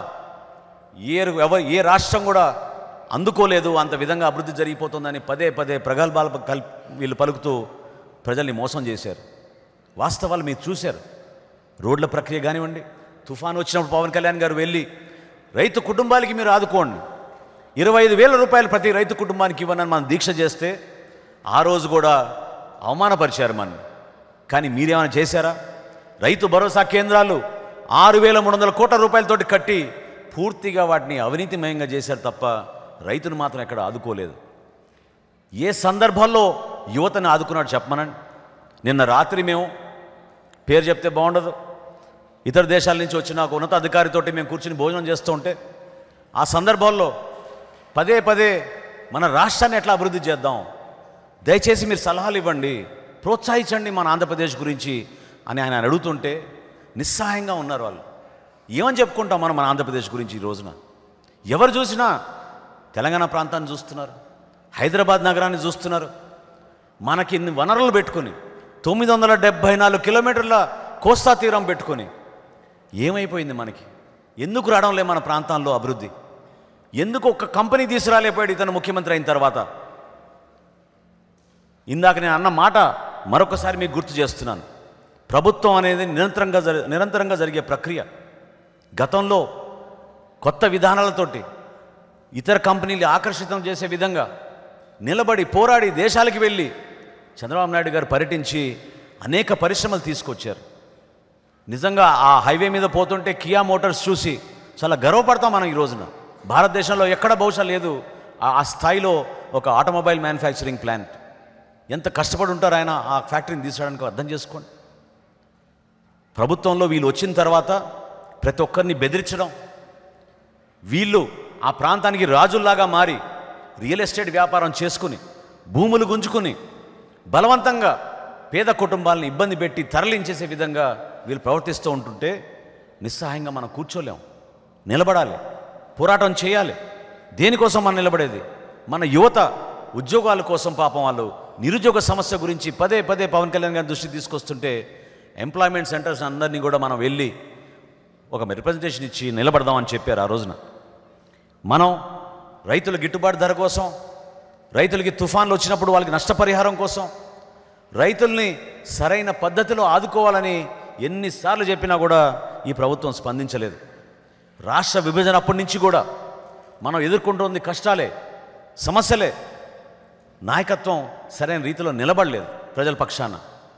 Speaker 1: ఏ రాష్ట్రం కూడా అందుకోలేదు, అంత విధంగా అభివృద్ధి జరిగిపోతుందని పదే ప్రగల్భాలు వీళ్ళు పలుకుతూ ప్రజల్ని మోసం చేశారు. వాస్తవాలు మీరు చూశారు. రోడ్ల ప్రక్రియ కానివ్వండి, తుఫాను వచ్చినప్పుడు పవన్ కళ్యాణ్ గారు వెళ్ళి రైతు కుటుంబాలకి మీరు ఆదుకోండి, 25,000 రూపాయలు ప్రతి రైతు కుటుంబానికి ఇవ్వనని మనం దీక్ష చేస్తే ఆ రోజు కూడా అవమానపరిచారు మనం. కానీ మీరేమైనా చేశారా? రైతు భరోసా కేంద్రాలు 6,300 కోట్ల రూపాయలతోటి కట్టి పూర్తిగా వాటిని అవినీతిమయంగా చేశారు తప్ప రైతును మాత్రం ఎక్కడ ఆదుకోలేదు. ఏ సందర్భాల్లో యువతను ఆదుకున్నాడు చెప్పమనండి. నిన్న రాత్రి మేము పేరు చెప్తే బాగుండదు, ఇతర దేశాల నుంచి వచ్చిన ఒక ఉన్నతాధికారితోటి మేము కూర్చుని భోజనం చేస్తూ ఉంటే ఆ సందర్భాల్లో పదే మన రాష్ట్రాన్ని ఎట్లా అభివృద్ధి చేద్దాం, దయచేసి మీరు సలహాలు ఇవ్వండి, ప్రోత్సహించండి మన ఆంధ్రప్రదేశ్ గురించి అని ఆయన అడుగుతుంటే నిస్సహాయంగా ఉన్నారు వాళ్ళు. ఏమని చెప్పుకుంటాం మనం మన ఆంధ్రప్రదేశ్ గురించి? ఈ రోజున ఎవరు చూసినా తెలంగాణ ప్రాంతాన్ని చూస్తున్నారు, హైదరాబాద్ నగరాన్ని చూస్తున్నారు. మనకి ఇన్ని వనరులు పెట్టుకుని 974 కిలోమీటర్ల కోస్తా తీరం పెట్టుకొని ఏమైపోయింది మనకి? ఎందుకు రావడం లేదు మన ప్రాంతాల్లో అభివృద్ధి? ఎందుకు ఒక కంపెనీ తీసుకురాలేకపోయాడు ఇతను ముఖ్యమంత్రి అయిన తర్వాత? ఇందాక నేను అన్న మాట మరొకసారి మీకు గుర్తు చేస్తున్నాను. ప్రభుత్వం అనేది నిరంతరంగా జరిగే ప్రక్రియ. గతంలో కొత్త విధానాలతోటి ఇతర కంపెనీలు ఆకర్షితం చేసే విధంగా నిలబడి పోరాడి దేశాలకు వెళ్ళి చంద్రబాబు నాయుడు గారు పర్యటించి అనేక పరిశ్రమలు తీసుకొచ్చారు. నిజంగా ఆ హైవే మీద పోతుంటే కియా మోటార్స్ చూసి చాలా గర్వపడతాం మనం. ఈ రోజున భారతదేశంలో ఎక్కడ బహుశా లేదు ఆ స్థాయిలో ఒక ఆటోమొబైల్ మ్యానుఫ్యాక్చరింగ్ ప్లాంట్. ఎంత కష్టపడి ఉంటారు ఆయన ఆ ఫ్యాక్టరీని తీసుకోవడానికి, అర్థం చేసుకోండి. ప్రభుత్వంలో వీళ్ళు వచ్చిన తర్వాత ప్రతి ఒక్కరిని బెదిరించడం, వీళ్ళు ఆ ప్రాంతానికి రాజుల్లాగా మారి రియల్ ఎస్టేట్ వ్యాపారం చేసుకుని భూములు గుంజుకుని బలవంతంగా పేద కుటుంబాలను ఇబ్బంది పెట్టి తరలించేసే విధంగా వీళ్ళు ప్రవర్తిస్తూ ఉంటుంటే నిస్సహాయంగా మనం కూర్చోలేం. నిలబడాలి, పోరాటం చేయాలి. దేనికోసం మనం నిలబడేది? మన యువత ఉద్యోగాల కోసం. పాపం వాళ్ళు నిరుద్యోగ సమస్య గురించి పదే పదే పవన్ కళ్యాణ్ గారి దృష్టికి తీసుకొస్తుంటే ఎంప్లాయ్మెంట్ సెంటర్స్ అందరినీ కూడా మనం వెళ్ళి ఒక రిప్రజెంటేషన్ ఇచ్చి నిలబడదామని చెప్పారు. ఆ రోజున మనం రైతుల గిట్టుబాటు ధర కోసం, రైతులకి తుఫాన్లు వచ్చినప్పుడు వాళ్ళకి నష్టపరిహారం కోసం, రైతుల్ని సరైన పద్ధతిలో ఆదుకోవాలని ఎన్నిసార్లు చెప్పినా కూడా ఈ ప్రభుత్వం స్పందించలేదు. రాష్ట్ర విభజన అప్పటి నుంచి కూడా మనం ఎదుర్కొంటుంది కష్టాలే, సమస్యలే. నాయకత్వం సరైన రీతిలో నిలబడలేదు ప్రజల పక్షాన.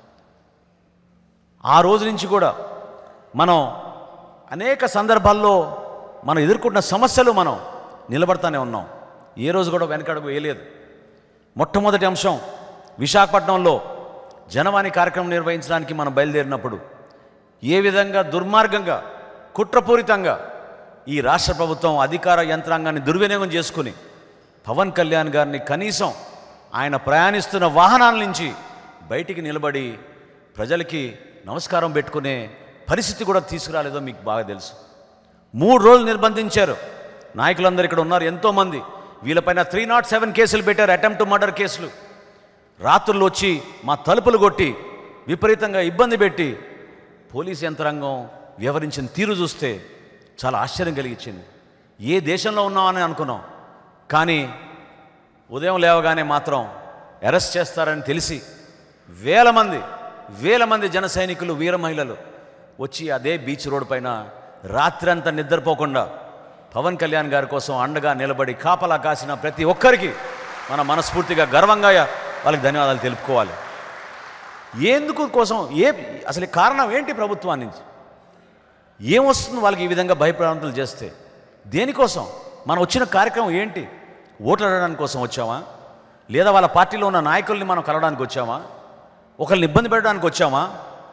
Speaker 1: ఆ రోజు నుంచి కూడా మనం అనేక సందర్భాల్లో మనం ఎదుర్కొంటున్న సమస్యలు మనం నిలబడతానే ఉన్నాం. ఏ రోజు కూడా వెనకడుగు వేయలేదు. మొట్టమొదటి అంశం, విశాఖపట్నంలో జనవాణి కార్యక్రమం నిర్వహించడానికి మనం బయలుదేరినప్పుడు ఏ విధంగా దుర్మార్గంగా కుట్రపూరితంగా ఈ రాష్ట్ర ప్రభుత్వం అధికార యంత్రాంగాన్ని దుర్వినియోగం చేసుకుని పవన్ కళ్యాణ్ గారిని కనీసం ఆయన ప్రయాణిస్తున్న వాహనాల నుంచి బయటికి నిలబడి ప్రజలకి నమస్కారం పెట్టుకునే పరిస్థితి కూడా తీసుకురాలేదో మీకు బాగా తెలుసు. 3 రోజులు నిర్బంధించారు. నాయకులందరూ ఇక్కడ ఉన్నారు, ఎంతోమంది. వీళ్ళపైన 307 కేసులు పెట్టారు, అటెంప్ట్ మర్డర్ కేసులు. రాత్రులు వచ్చి మా తలుపులు కొట్టి విపరీతంగా ఇబ్బంది పెట్టి పోలీస్ యంత్రాంగం వ్యవహరించిన తీరు చూస్తే చాలా ఆశ్చర్యం కలిగించింది. ఏ దేశంలో ఉన్నామని అనుకున్నాం, కానీ ఉదయం లేవగానే మాత్రం అరెస్ట్ చేస్తారని తెలిసి వేల మంది జన సైనికులు, వీర మహిళలు వచ్చి అదే బీచ్ రోడ్ పైన రాత్రంతా నిద్రపోకుండా పవన్ కళ్యాణ్ గారి కోసం అండగా నిలబడి కాపలా కాసిన ప్రతి ఒక్కరికి మన మనస్ఫూర్తిగా గర్వంగా వాళ్ళకి ధన్యవాదాలు తెలుపుకోవాలి. ఎందుకు కోసం అసలు కారణం ఏంటి? ప్రభుత్వాన్ని నుంచి ఏమొస్తుంది వాళ్ళకి ఈ విధంగా భయప్రాంతులు చేస్తే? దేనికోసం మనం వచ్చిన కార్యక్రమం ఏంటి? ఓట్లు అడగడానికి కోసం వచ్చామా? లేదా వాళ్ళ పార్టీలో ఉన్న నాయకుల్ని మనం కలవడానికి వచ్చామా? ఒకరిని ఇబ్బంది పెట్టడానికి వచ్చామా?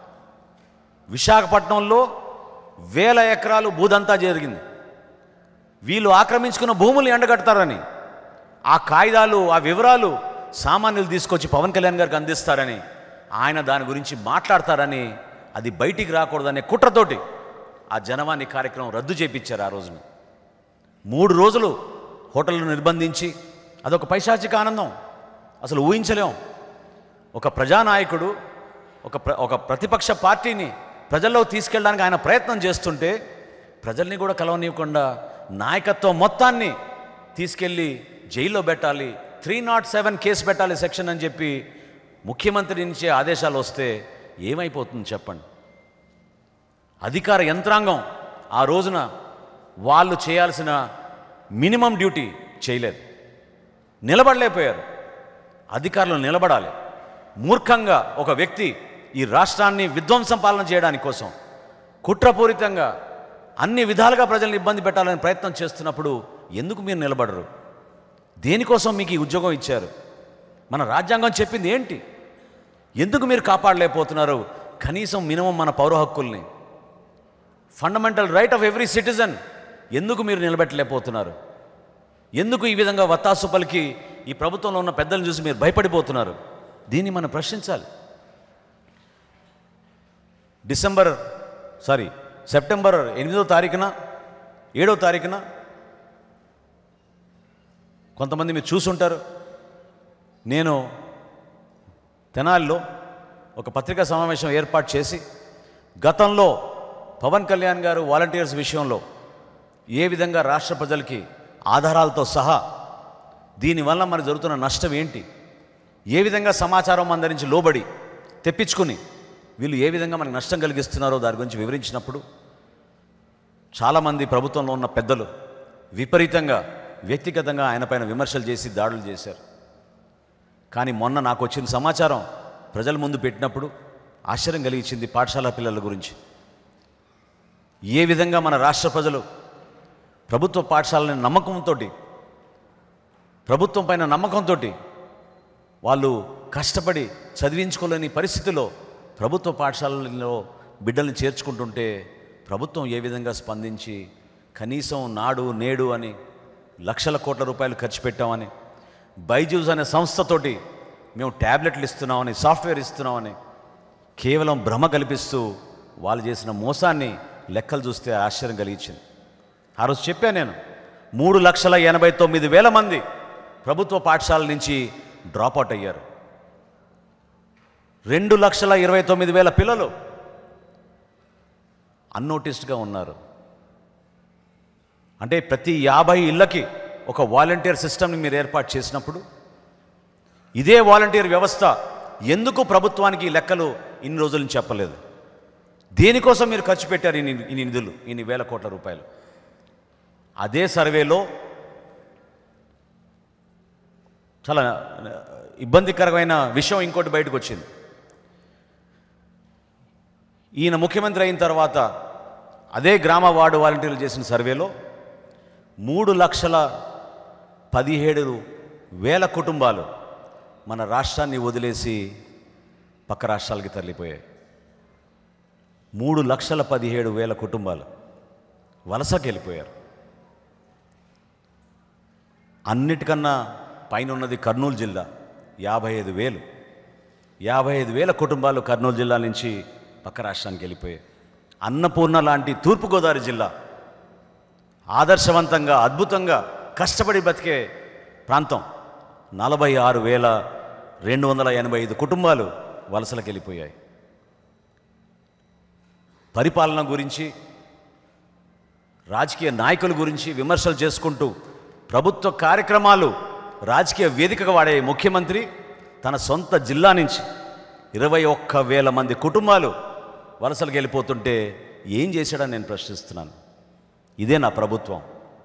Speaker 1: విశాఖపట్నంలో 1000 ఎకరాలు భూదంతా జరిగింది. వీళ్ళు ఆక్రమించుకున్న భూములు ఎండగడతారని, ఆ కాగితాలు, ఆ వివరాలు సామాన్యులు తీసుకొచ్చి పవన్ కళ్యాణ్ గారికి అందిస్తారని, ఆయన దాని గురించి మాట్లాడతారని, అది బయటికి రాకూడదనే కుట్రతోటి ఆ జనవాణి కార్యక్రమం రద్దు చేయించారు. ఆ రోజున 3 రోజులు హోటళ్లు నిర్బంధించి అదొక పైశాచిక ఆనందం. అసలు ఊహించలేం. ఒక ప్రజానాయకుడు ఒక ప్రతిపక్ష పార్టీని ప్రజల్లో తీసుకెళ్ళడానికి ఆయన ప్రయత్నం చేస్తుంటే ప్రజల్ని కూడా కలవనివ్వకుండా నాయకత్వం మొత్తాన్ని తీసుకెళ్ళి జైల్లో పెట్టాలి, 307 కేసు పెట్టాలి సెక్షన్ అని చెప్పి ముఖ్యమంత్రి నుంచే ఆదేశాలు వస్తే ఏమైపోతుంది చెప్పండి? అధికార యంత్రాంగం ఆ రోజున వాళ్ళు చేయాల్సిన మినిమం డ్యూటీ చేయలేదు, నిలబడలేకపోయారు. అధికారులు నిలబడాలి. మూర్ఖంగా ఒక వ్యక్తి ఈ రాష్ట్రాన్ని విధ్వంసం పాలన చేయడానికి కోసం కుట్రపూరితంగా అన్ని విధాలుగా ప్రజల్ని ఇబ్బంది పెట్టాలని ప్రయత్నం చేస్తున్నప్పుడు ఎందుకు మీరు నిలబడరు? దేనికోసం మీకు ఈ ఉద్యోగం ఇచ్చారు? మన రాజ్యాంగం చెప్పింది ఏంటి? ఎందుకు మీరు కాపాడలేకపోతున్నారు? కనీసం మినిమం మన పౌర హక్కుల్ని, fundamental right of every citizen ఎందుకు మీరు నిలబెట్టలేకపోతున్నారు? ఎందుకు ఈ విధంగా వత్తాసు పలికి ఈ ప్రభుత్వంలో ఉన్న పెద్దలను చూసి మీరు భయపడిపోతున్నారు? దీన్ని మనం ప్రశ్నించాలి. సెప్టెంబర్ 8వ తారీఖున 7వ తారీఖున కొంతమంది మీరు చూసుంటారు, నేను తెనాలిలో ఒక పత్రికా సమావేశం ఏర్పాటు చేసి గతంలో పవన్ కళ్యాణ్ గారు వాలంటీర్స్ విషయంలో ఏ విధంగా రాష్ట్ర ప్రజలకి ఆధారాలతో సహా దీనివల్ల మరి జరుగుతున్న నష్టం ఏంటి, ఏ విధంగా సమాచారం అందరించి లోబడి తెప్పించుకుని వీళ్ళు ఏ విధంగా మనకు నష్టం కలిగిస్తున్నారో దాని గురించి వివరించినప్పుడు చాలామంది ప్రభుత్వంలో ఉన్న పెద్దలు విపరీతంగా వ్యక్తిగతంగా ఆయన పైన విమర్శలు చేసి దాడులు చేశారు. కానీ మొన్న నాకు వచ్చిన సమాచారం ప్రజల ముందు పెట్టినప్పుడు ఆశ్చర్యం కలిగించింది. పాఠశాల పిల్లల గురించి ఏ విధంగా మన రాష్ట్ర ప్రజలు ప్రభుత్వ పాఠశాలని నమ్మకంతో, ప్రభుత్వం పైన నమ్మకంతో వాళ్ళు కష్టపడి చదివించుకోలేని పరిస్థితిలో ప్రభుత్వ పాఠశాలలో బిడ్డల్ని చేర్చుకుంటుంటే ప్రభుత్వం ఏ విధంగా స్పందించి కనీసం నాడు నేడు అని లక్షల కోట్ల రూపాయలు ఖర్చు పెట్టామని, బైజూస్ అనే సంస్థతోటి మేము ట్యాబ్లెట్లు ఇస్తున్నామని, సాఫ్ట్వేర్ ఇస్తున్నామని కేవలం భ్రమ కల్పిస్తూ వాళ్ళు చేసిన మోసాన్ని లెక్కలు చూస్తే ఆశ్చర్యం కలిగించింది. ఆ రోజు చెప్పాను నేను, 3,89,000 మంది ప్రభుత్వ పాఠశాల నుంచి డ్రాప్అవుట్ అయ్యారు. 2,29,000 పిల్లలు అన్నోటిస్డ్గా ఉన్నారు. అంటే ప్రతి 50 ఇళ్ళకి ఒక వాలంటీర్ సిస్టమ్ని మీరు ఏర్పాటు చేసినప్పుడు ఇదే వాలంటీర్ వ్యవస్థ ఎందుకు ప్రభుత్వానికి ఈ లెక్కలు ఇన్ని రోజుల నుంచి చెప్పలేదు? దేనికోసం మీరు ఖర్చు పెట్టారు ఇన్ని నిధులు, ఇన్ని వేల కోట్ల రూపాయలు? అదే సర్వేలో చాలా ఇబ్బందికరమైన విషయం ఇంకోటి బయటకు వచ్చింది. ఈయన ముఖ్యమంత్రి అయిన తర్వాత అదే గ్రామ వార్డు వాలంటీర్లు చేసిన సర్వేలో 3,17,000 కుటుంబాలు మన రాష్ట్రాన్ని వదిలేసి పక్క రాష్ట్రాలకి తరలిపోయాయి. 3,17,000 కుటుంబాలు వలసకి వెళ్ళిపోయారు. అన్నిటికన్నా పైన ఉన్నది కర్నూలు జిల్లా. 55,000 కుటుంబాలు కర్నూలు జిల్లా నుంచి పక్క రాష్ట్రానికి వెళ్ళిపోయాయి. అన్నపూర్ణ లాంటి తూర్పుగోదావరి జిల్లా ఆదర్శవంతంగా అద్భుతంగా కష్టపడి బతికే ప్రాంతం, 46,285 కుటుంబాలు వలసలకు వెళ్ళిపోయాయి. పరిపాలన గురించి, రాజకీయ నాయకుల గురించి విమర్శలు చేసుకుంటూ ప్రభుత్వ కార్యక్రమాలు రాజకీయ వేదికగా వాడే ముఖ్యమంత్రి తన సొంత జిల్లా నుంచి 21,000 మంది కుటుంబాలు వలసలకు వెళ్ళిపోతుంటే ఏం చేశాడని నేను ప్రశ్నిస్తున్నాను. ఇదే నా ప్రభుత్వం?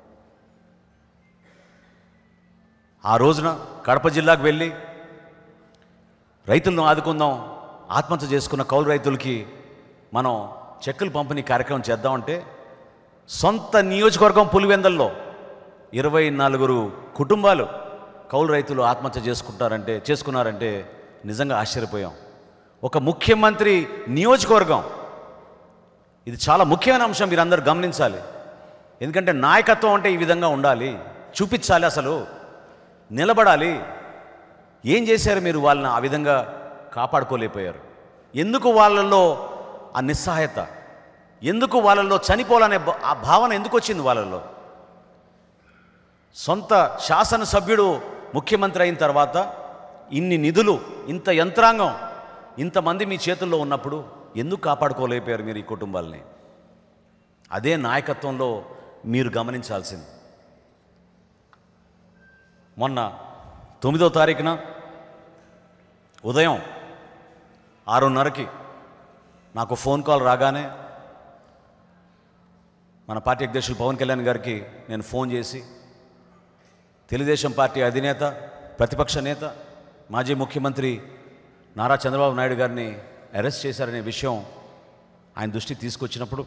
Speaker 1: ఆ రోజున కడప జిల్లాకు వెళ్ళి రైతులను ఆదుకుందాం, ఆత్మహత్య చేసుకున్న కౌలు రైతులకి మనం చెక్కులు పంపిణీ కార్యక్రమం చేద్దామంటే సొంత నియోజకవర్గం పులివెందల్లో 24 కుటుంబాలు కౌలు రైతులు ఆత్మహత్య చేసుకున్నారంటే నిజంగా ఆశ్చర్యపోయాం. ఒక ముఖ్యమంత్రి నియోజకవర్గం, ఇది చాలా ముఖ్యమైన అంశం, మీరందరూ గమనించాలి. ఎందుకంటే నాయకత్వం అంటే ఈ విధంగా ఉండాలి, చూపించాలి, అసలు నిలబడాలి. ఏం చేశారు మీరు? వాళ్ళని ఆ విధంగా కాపాడుకోలేకపోయారు. ఎందుకు వాళ్ళల్లో ఆ నిస్సహాయత, ఎందుకు వాళ్ళల్లో చనిపోవాలనే ఆ భావన ఎందుకు వచ్చింది వాళ్ళల్లో? సొంత శాసనసభ్యుడు ముఖ్యమంత్రి అయిన తర్వాత ఇన్ని నిధులు, ఇంత యంత్రాంగం, ఇంతమంది మీ చేతుల్లో ఉన్నప్పుడు ఎందుకు కాపాడుకోలేకపోయారు మీరు ఈ కుటుంబాలని? అదే నాయకత్వంలో మీరు గమనించాల్సింది. మొన్న 9వ తారీఖున ఉదయం 6:30కి నాకు ఫోన్ కాల్ రాగానే మన పార్టీ అధ్యక్షులు పవన్ కళ్యాణ్ గారికి నేను ఫోన్ చేసి, తెలుగుదేశం పార్టీ అధినేత, ప్రతిపక్ష నేత, మాజీ ముఖ్యమంత్రి నారా చంద్రబాబు నాయుడు గారిని అరెస్ట్ చేశారనే విషయం ఆయన దృష్టికి తీసుకొచ్చినప్పుడు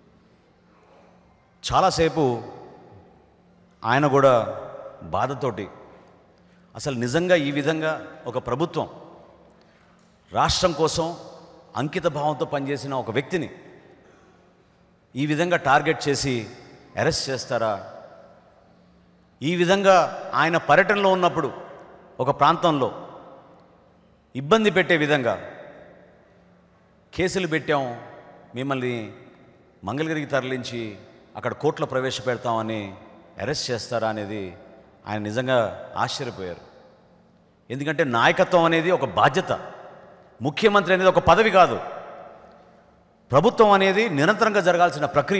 Speaker 1: చాలాసేపు ఆయన కూడా బాధతోటి, అసలు నిజంగా ఈ విధంగా ఒక ప్రభుత్వం రాష్ట్రం కోసం అంకిత భావంతో పనిచేసిన ఒక వ్యక్తిని ఈ విధంగా టార్గెట్ చేసి అరెస్ట్ చేస్తారా? ఈ విధంగా ఆయన పర్యటనలో ఉన్నప్పుడు ఒక ప్రాంతంలో ఇబ్బంది పెట్టే విధంగా కేసులు పెట్టాం, మిమ్మల్ని మంగళగిరికి తరలించి అక్కడ కోర్టులో ప్రవేశపెడతామని అరెస్ట్ చేస్తారా అనేది ఆయన నిజంగా ఆశ్చర్యపోయారు. ఎందుకంటే నాయకత్వం అనేది ఒక బాధ్యత, ముఖ్యమంత్రి అనేది ఒక పదవి కాదు. ప్రభుత్వం అనేది నిరంతరంగా జరగాల్సిన ప్రక్రియ.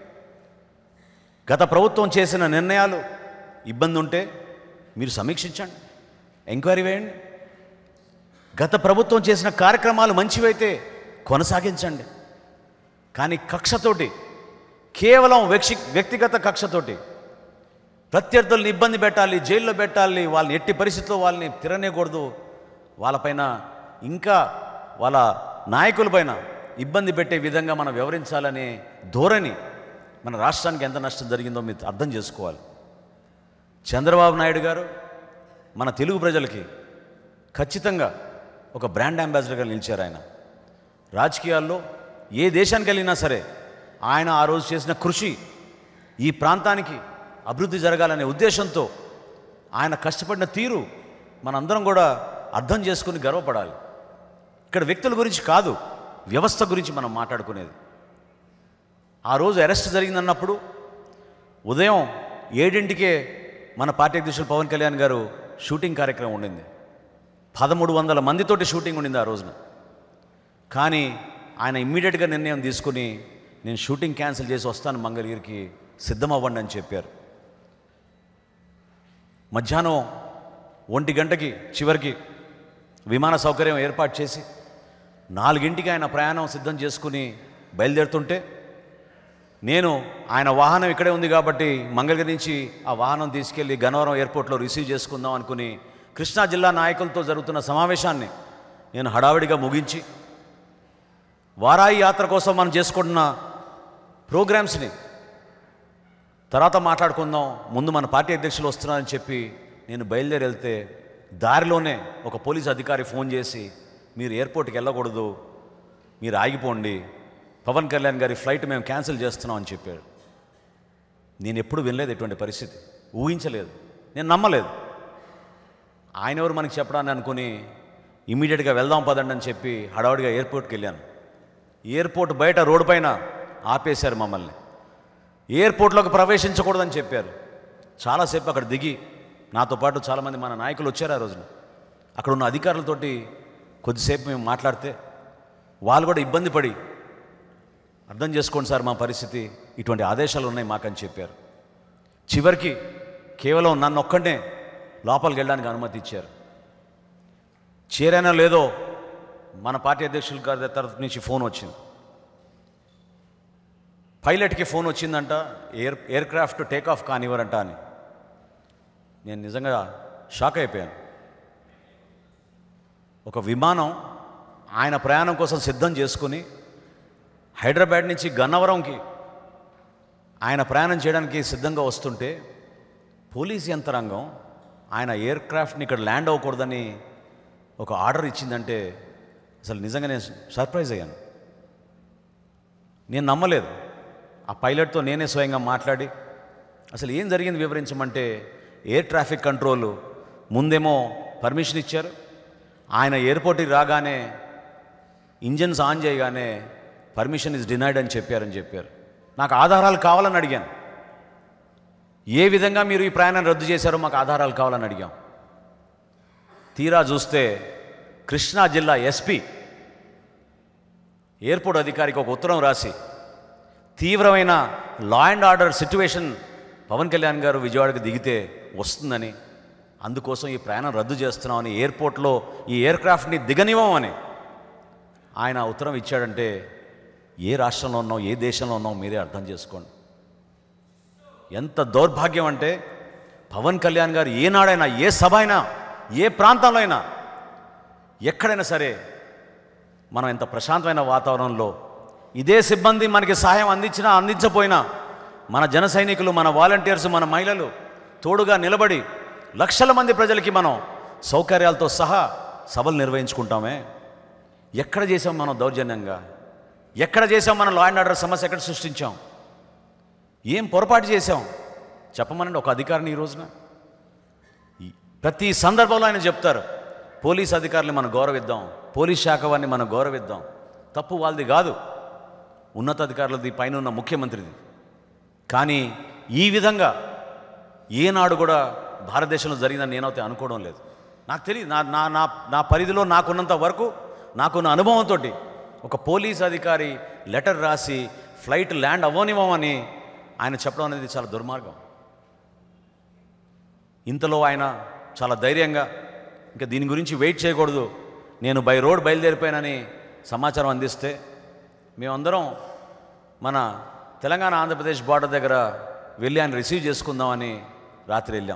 Speaker 1: గత ప్రభుత్వం చేసిన నిర్ణయాలు ఇబ్బంది ఉంటే మీరు సమీక్షించండి, ఎంక్వైరీ వేయండి. గత ప్రభుత్వం చేసిన కార్యక్రమాలు మంచివైతే కొనసాగించండి. కానీ కక్షతోటి, కేవలం వ్యక్తిగత కక్షతోటి ప్రత్యర్థుల్ని ఇబ్బంది పెట్టాలి, జైల్లో పెట్టాలి, వాళ్ళని ఎట్టి పరిస్థితుల్లో వాళ్ళని తిరగనేకూడదు, వాళ్ళపైన ఇంకా వాళ్ళ నాయకులపైన ఇబ్బంది పెట్టే విధంగా మనం వ్యవహరించాలనే ధోరణి మన రాష్ట్రానికి ఎంత నష్టం జరిగిందో మీరు అర్థం చేసుకోవాలి. చంద్రబాబు నాయుడు గారు మన తెలుగు ప్రజలకి ఖచ్చితంగా ఒక బ్రాండ్ అంబాసిడర్గా నిలిచారు. ఆయన రాజకీయాల్లో ఏ దేశానికి వెళ్ళినా సరే ఆయన ఆ రోజు చేసిన కృషి ఈ ప్రాంతానికి అభివృద్ధి జరగాలనే ఉద్దేశంతో ఆయన కష్టపడిన తీరు మనందరం కూడా అర్థం చేసుకుని గర్వపడాలి. ఇక్కడ వ్యక్తుల గురించి కాదు, వ్యవస్థ గురించి మనం మాట్లాడుకునేది. ఆ రోజు అరెస్ట్ జరిగిందన్నప్పుడు ఉదయం 7 మన పార్టీ అధ్యక్షులు పవన్ కళ్యాణ్ గారు షూటింగ్ కార్యక్రమం ఉండింది. 1300 మందితోటి షూటింగ్ ఉండింది ఆ రోజున. కానీ ఆయన ఇమ్మీడియట్గా నిర్ణయం తీసుకుని నేను షూటింగ్ క్యాన్సిల్ చేసి వస్తాను, మంగళగిరికి సిద్ధమవ్వండి అని చెప్పారు. మధ్యాహ్నం 1 గంటకి చివరికి విమాన సౌకర్యం ఏర్పాటు చేసి 4 ఆయన ప్రయాణం సిద్ధం చేసుకుని బయలుదేరుతుంటే నేను ఆయన వాహనం ఇక్కడే ఉంది కాబట్టి మంగళగిరి నుంచి ఆ వాహనం తీసుకెళ్ళి గన్నవరం ఎయిర్పోర్ట్లో రిసీవ్ చేసుకుందాం అనుకుని కృష్ణా జిల్లా నాయకులతో జరుగుతున్న సమావేశాన్ని నేను హడావిడిగా ముగించి వారాయి యాత్ర కోసం మనం చేసుకుంటున్న ప్రోగ్రామ్స్ని తర్వాత మాట్లాడుకుందాం, ముందు మన పార్టీ అధ్యక్షులు వస్తున్నారని చెప్పి నేను బయలుదేరి వెళ్తే దారిలోనే ఒక పోలీస్ అధికారి ఫోన్ చేసి మీరు ఎయిర్పోర్ట్కి వెళ్ళకూడదు, మీరు ఆగిపోండి, పవన్ కళ్యాణ్ గారి ఫ్లైట్ మేము క్యాన్సిల్ చేస్తున్నాం అని చెప్పాడు. నేను ఎప్పుడు వినలేదు ఎటువంటి పరిస్థితి, ఊహించలేదు, నేను నమ్మలేదు. ఆయన ఎవరు మనకి చెప్పడాన్ని అనుకుని ఇమీడియట్గా వెళ్దాం పదండి అని చెప్పి హడావుడిగా ఎయిర్పోర్ట్కి వెళ్ళాను. ఎయిర్పోర్ట్ బయట రోడ్డు పైన ఆపేశారు మమ్మల్ని, ఎయిర్పోర్ట్లోకి ప్రవేశించకూడదని చెప్పారు. చాలాసేపు అక్కడ దిగి నాతో పాటు చాలామంది మన నాయకులు వచ్చారు. ఆ రోజున అక్కడ ఉన్న అధికారులతోటి కొద్దిసేపు మేము మాట్లాడితే వాళ్ళు కూడా ఇబ్బంది పడి అర్థం చేసుకోండి సార్ మా పరిస్థితి, ఇటువంటి ఆదేశాలు ఉన్నాయి మాకని చెప్పారు. చివరికి కేవలం నన్ను ఒక్కడే లోపలికి వెళ్ళడానికి అనుమతి ఇచ్చారు. చేరైనా లేదో మన పార్టీ అధ్యక్షుల గారి తరఫు నుంచి ఫోన్ వచ్చింది, పైలట్కి ఫోన్ వచ్చిందంట, ఎయిర్ క్రాఫ్ట్ టేక్ ఆఫ్ కానివ్వరంట అని. నేను నిజంగా షాక్ అయిపోయాను. ఒక విమానం ఆయన ప్రయాణం కోసం సిద్ధం చేసుకుని హైదరాబాద్ నుంచి గన్నవరంకి ఆయన ప్రయాణం చేయడానికి సిద్ధంగా వస్తుంటే పోలీస్ యంత్రాంగం ఆయన ఎయిర్ క్రాఫ్ట్ని ఇక్కడ ల్యాండ్ అవ్వకూడదని ఒక ఆర్డర్ ఇచ్చిందంటే అసలు నిజంగా నేను సర్ప్రైజ్ అయ్యాను. నేను నమ్మలేదు. ఆ పైలట్తో నేనే స్వయంగా మాట్లాడి అసలు ఏం జరిగింది వివరించమంటే ఎయిర్ ట్రాఫిక్ కంట్రోల్ ముందేమో పర్మిషన్ ఇచ్చారు, ఆయన ఎయిర్పోర్ట్కి రాగానే ఇంజన్స్ ఆన్ చేయగానే పర్మిషన్ ఇస్ డినైడ్ అని చెప్పారు. నాకు ఆధారాలు కావాలని అడిగాను. ఏ విధంగా మీరు ఈ ప్రయాణం రద్దు చేశారో మాకు ఆధారాలు కావాలని అడిగాం. తీరా చూస్తే కృష్ణా జిల్లా ఎస్పీ ఎయిర్పోర్ట్ అధికారికి ఒక ఉత్తరం రాసి తీవ్రమైన law and order situation Pawan Kalyan గారు విజయవాడకు దిగితే వస్తుందని, అందుకోసం ఈ ప్రయాణం రద్దు చేస్తున్నామని, ఎయిర్పోర్ట్లో ఈ ఎయిర్ క్రాఫ్ట్ని దిగనివ్వమని ఆయన ఉత్తరం ఇచ్చాడంటే ఏ రాష్ట్రంలో ఉన్నాం, ఏ దేశంలో ఉన్నాం మీరే అర్థం చేసుకోండి. ఎంత దౌర్భాగ్యం అంటే పవన్ కళ్యాణ్ గారు ఏనాడైనా, ఏ సభ అయినా, ఏ ప్రాంతంలో అయినా, ఎక్కడైనా సరే మనం ఎంత ప్రశాంతమైన వాతావరణంలో ఇదే సిబ్బంది మనకి సహాయం అందించినా అందించపోయినా మన జన సైనికులు, మన వాలంటీర్స్, మన మహిళలు తోడుగా నిలబడి లక్షల మంది ప్రజలకి మనం సౌకర్యాలతో సహా సభలు నిర్వహించుకుంటామే. ఎక్కడ చేసాం మనం దౌర్జన్యంగా? ఎక్కడ చేసాం మనం లా అండ్ ఆర్డర్ సమస్య ఎక్కడ సృష్టించాం? ఏం పొరపాటు చేశాం చెప్పమనండి ఒక అధికారిని. ఈ రోజున ప్రతి సందర్భంలో ఆయన చెప్తారు పోలీస్ అధికారులు మనం గౌరవిద్దాం, పోలీస్ శాఖ వారిని మనం గౌరవిద్దాం. తప్పు వాళ్ళది కాదు, ఉన్నతాధికారులది, పైన ఉన్న ముఖ్యమంత్రిది. కానీ ఈ విధంగా ఏనాడు కూడా భారతదేశంలో జరిగిందని నేనైతే అనుకోవడం లేదు. నాకు తెలియదు, నా పరిధిలో నాకున్నంత వరకు, నాకున్న అనుభవంతో ఒక పోలీస్ అధికారి లెటర్ రాసి ఫ్లైట్ ల్యాండ్ అవ్వనివ్వమని ఆయన చెప్పడం అనేది చాలా దుర్మార్గం. ఇంతలో ఆయన చాలా ధైర్యంగా ఇంకా దీని గురించి వెయిట్ చేయకూడదు, నేను బై రోడ్ బయలుదేరిపోయానని సమాచారం అందిస్తే మేమందరం మన తెలంగాణ ఆంధ్రప్రదేశ్ బార్డర్ దగ్గర వెళ్ళి ఆయన రిసీవ్ చేసుకుందామని రాత్రి వెళ్ళాం.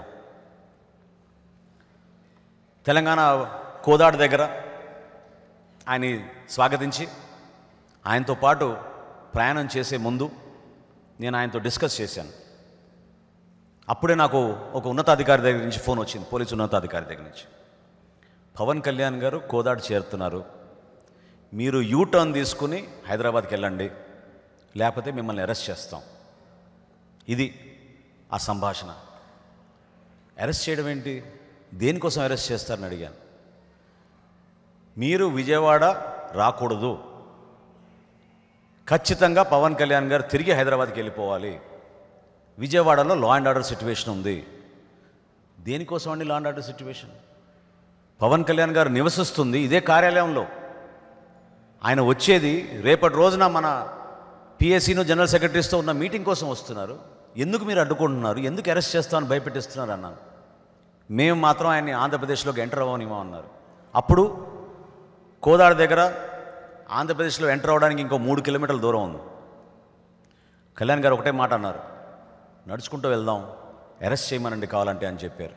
Speaker 1: తెలంగాణ కోదాడ దగ్గర ఆయన్ని స్వాగతించి ఆయనతో పాటు ప్రయాణం చేసే ముందు నేను ఆయనతో డిస్కస్ చేశాను. అప్పుడే నాకు ఒక ఉన్నతాధికారి దగ్గర నుంచి ఫోన్ వచ్చింది, పోలీసు ఉన్నతాధికారి దగ్గర నుంచి. పవన్ కళ్యాణ్ గారు కోదాడ చేరుతున్నారు, మీరు యూటర్న్ తీసుకుని హైదరాబాద్కి వెళ్ళండి, లేకపోతే మిమ్మల్ని అరెస్ట్ చేస్తాం. ఇది ఆ సంభాషణ. అరెస్ట్ చేయడం ఏంటి, దేనికోసం అరెస్ట్ చేస్తారని అడిగాను. మీరు విజయవాడ రాకూడదు, ఖచ్చితంగా పవన్ కళ్యాణ్ గారు తిరిగి హైదరాబాద్కి వెళ్ళిపోవాలి, విజయవాడలో లా అండ్ ఆర్డర్ సిట్యువేషన్ ఉంది. దేనికోసం అండి law and order situation? Pawan Kalyan గారు నివసిస్తుంది ఇదే కార్యాలయంలో, ఆయన వచ్చేది రేపటి రోజున మన పిఎస్సీను జనరల్ సెక్రటరీస్తో ఉన్న మీటింగ్ కోసం వస్తున్నారు. ఎందుకు మీరు అడ్డుకుంటున్నారు, ఎందుకు అరెస్ట్ చేస్తామని భయపెట్టిస్తున్నారు అన్నాను. మేము మాత్రం ఆయన్ని ఆంధ్రప్రదేశ్లోకి ఎంటర్ అవ్వనివ్వం అన్నారు. అప్పుడు కోదాడ దగ్గర ఆంధ్రప్రదేశ్లో ఎంటర్ అవ్వడానికి ఇంకో 3 కిలోమీటర్ల దూరం ఉంది. కళ్యాణ్ గారు ఒకటే మాట అన్నారు, నడుచుకుంటూ వెళ్దాం, అరెస్ట్ చేయమనండి కావాలంటే అని చెప్పారు.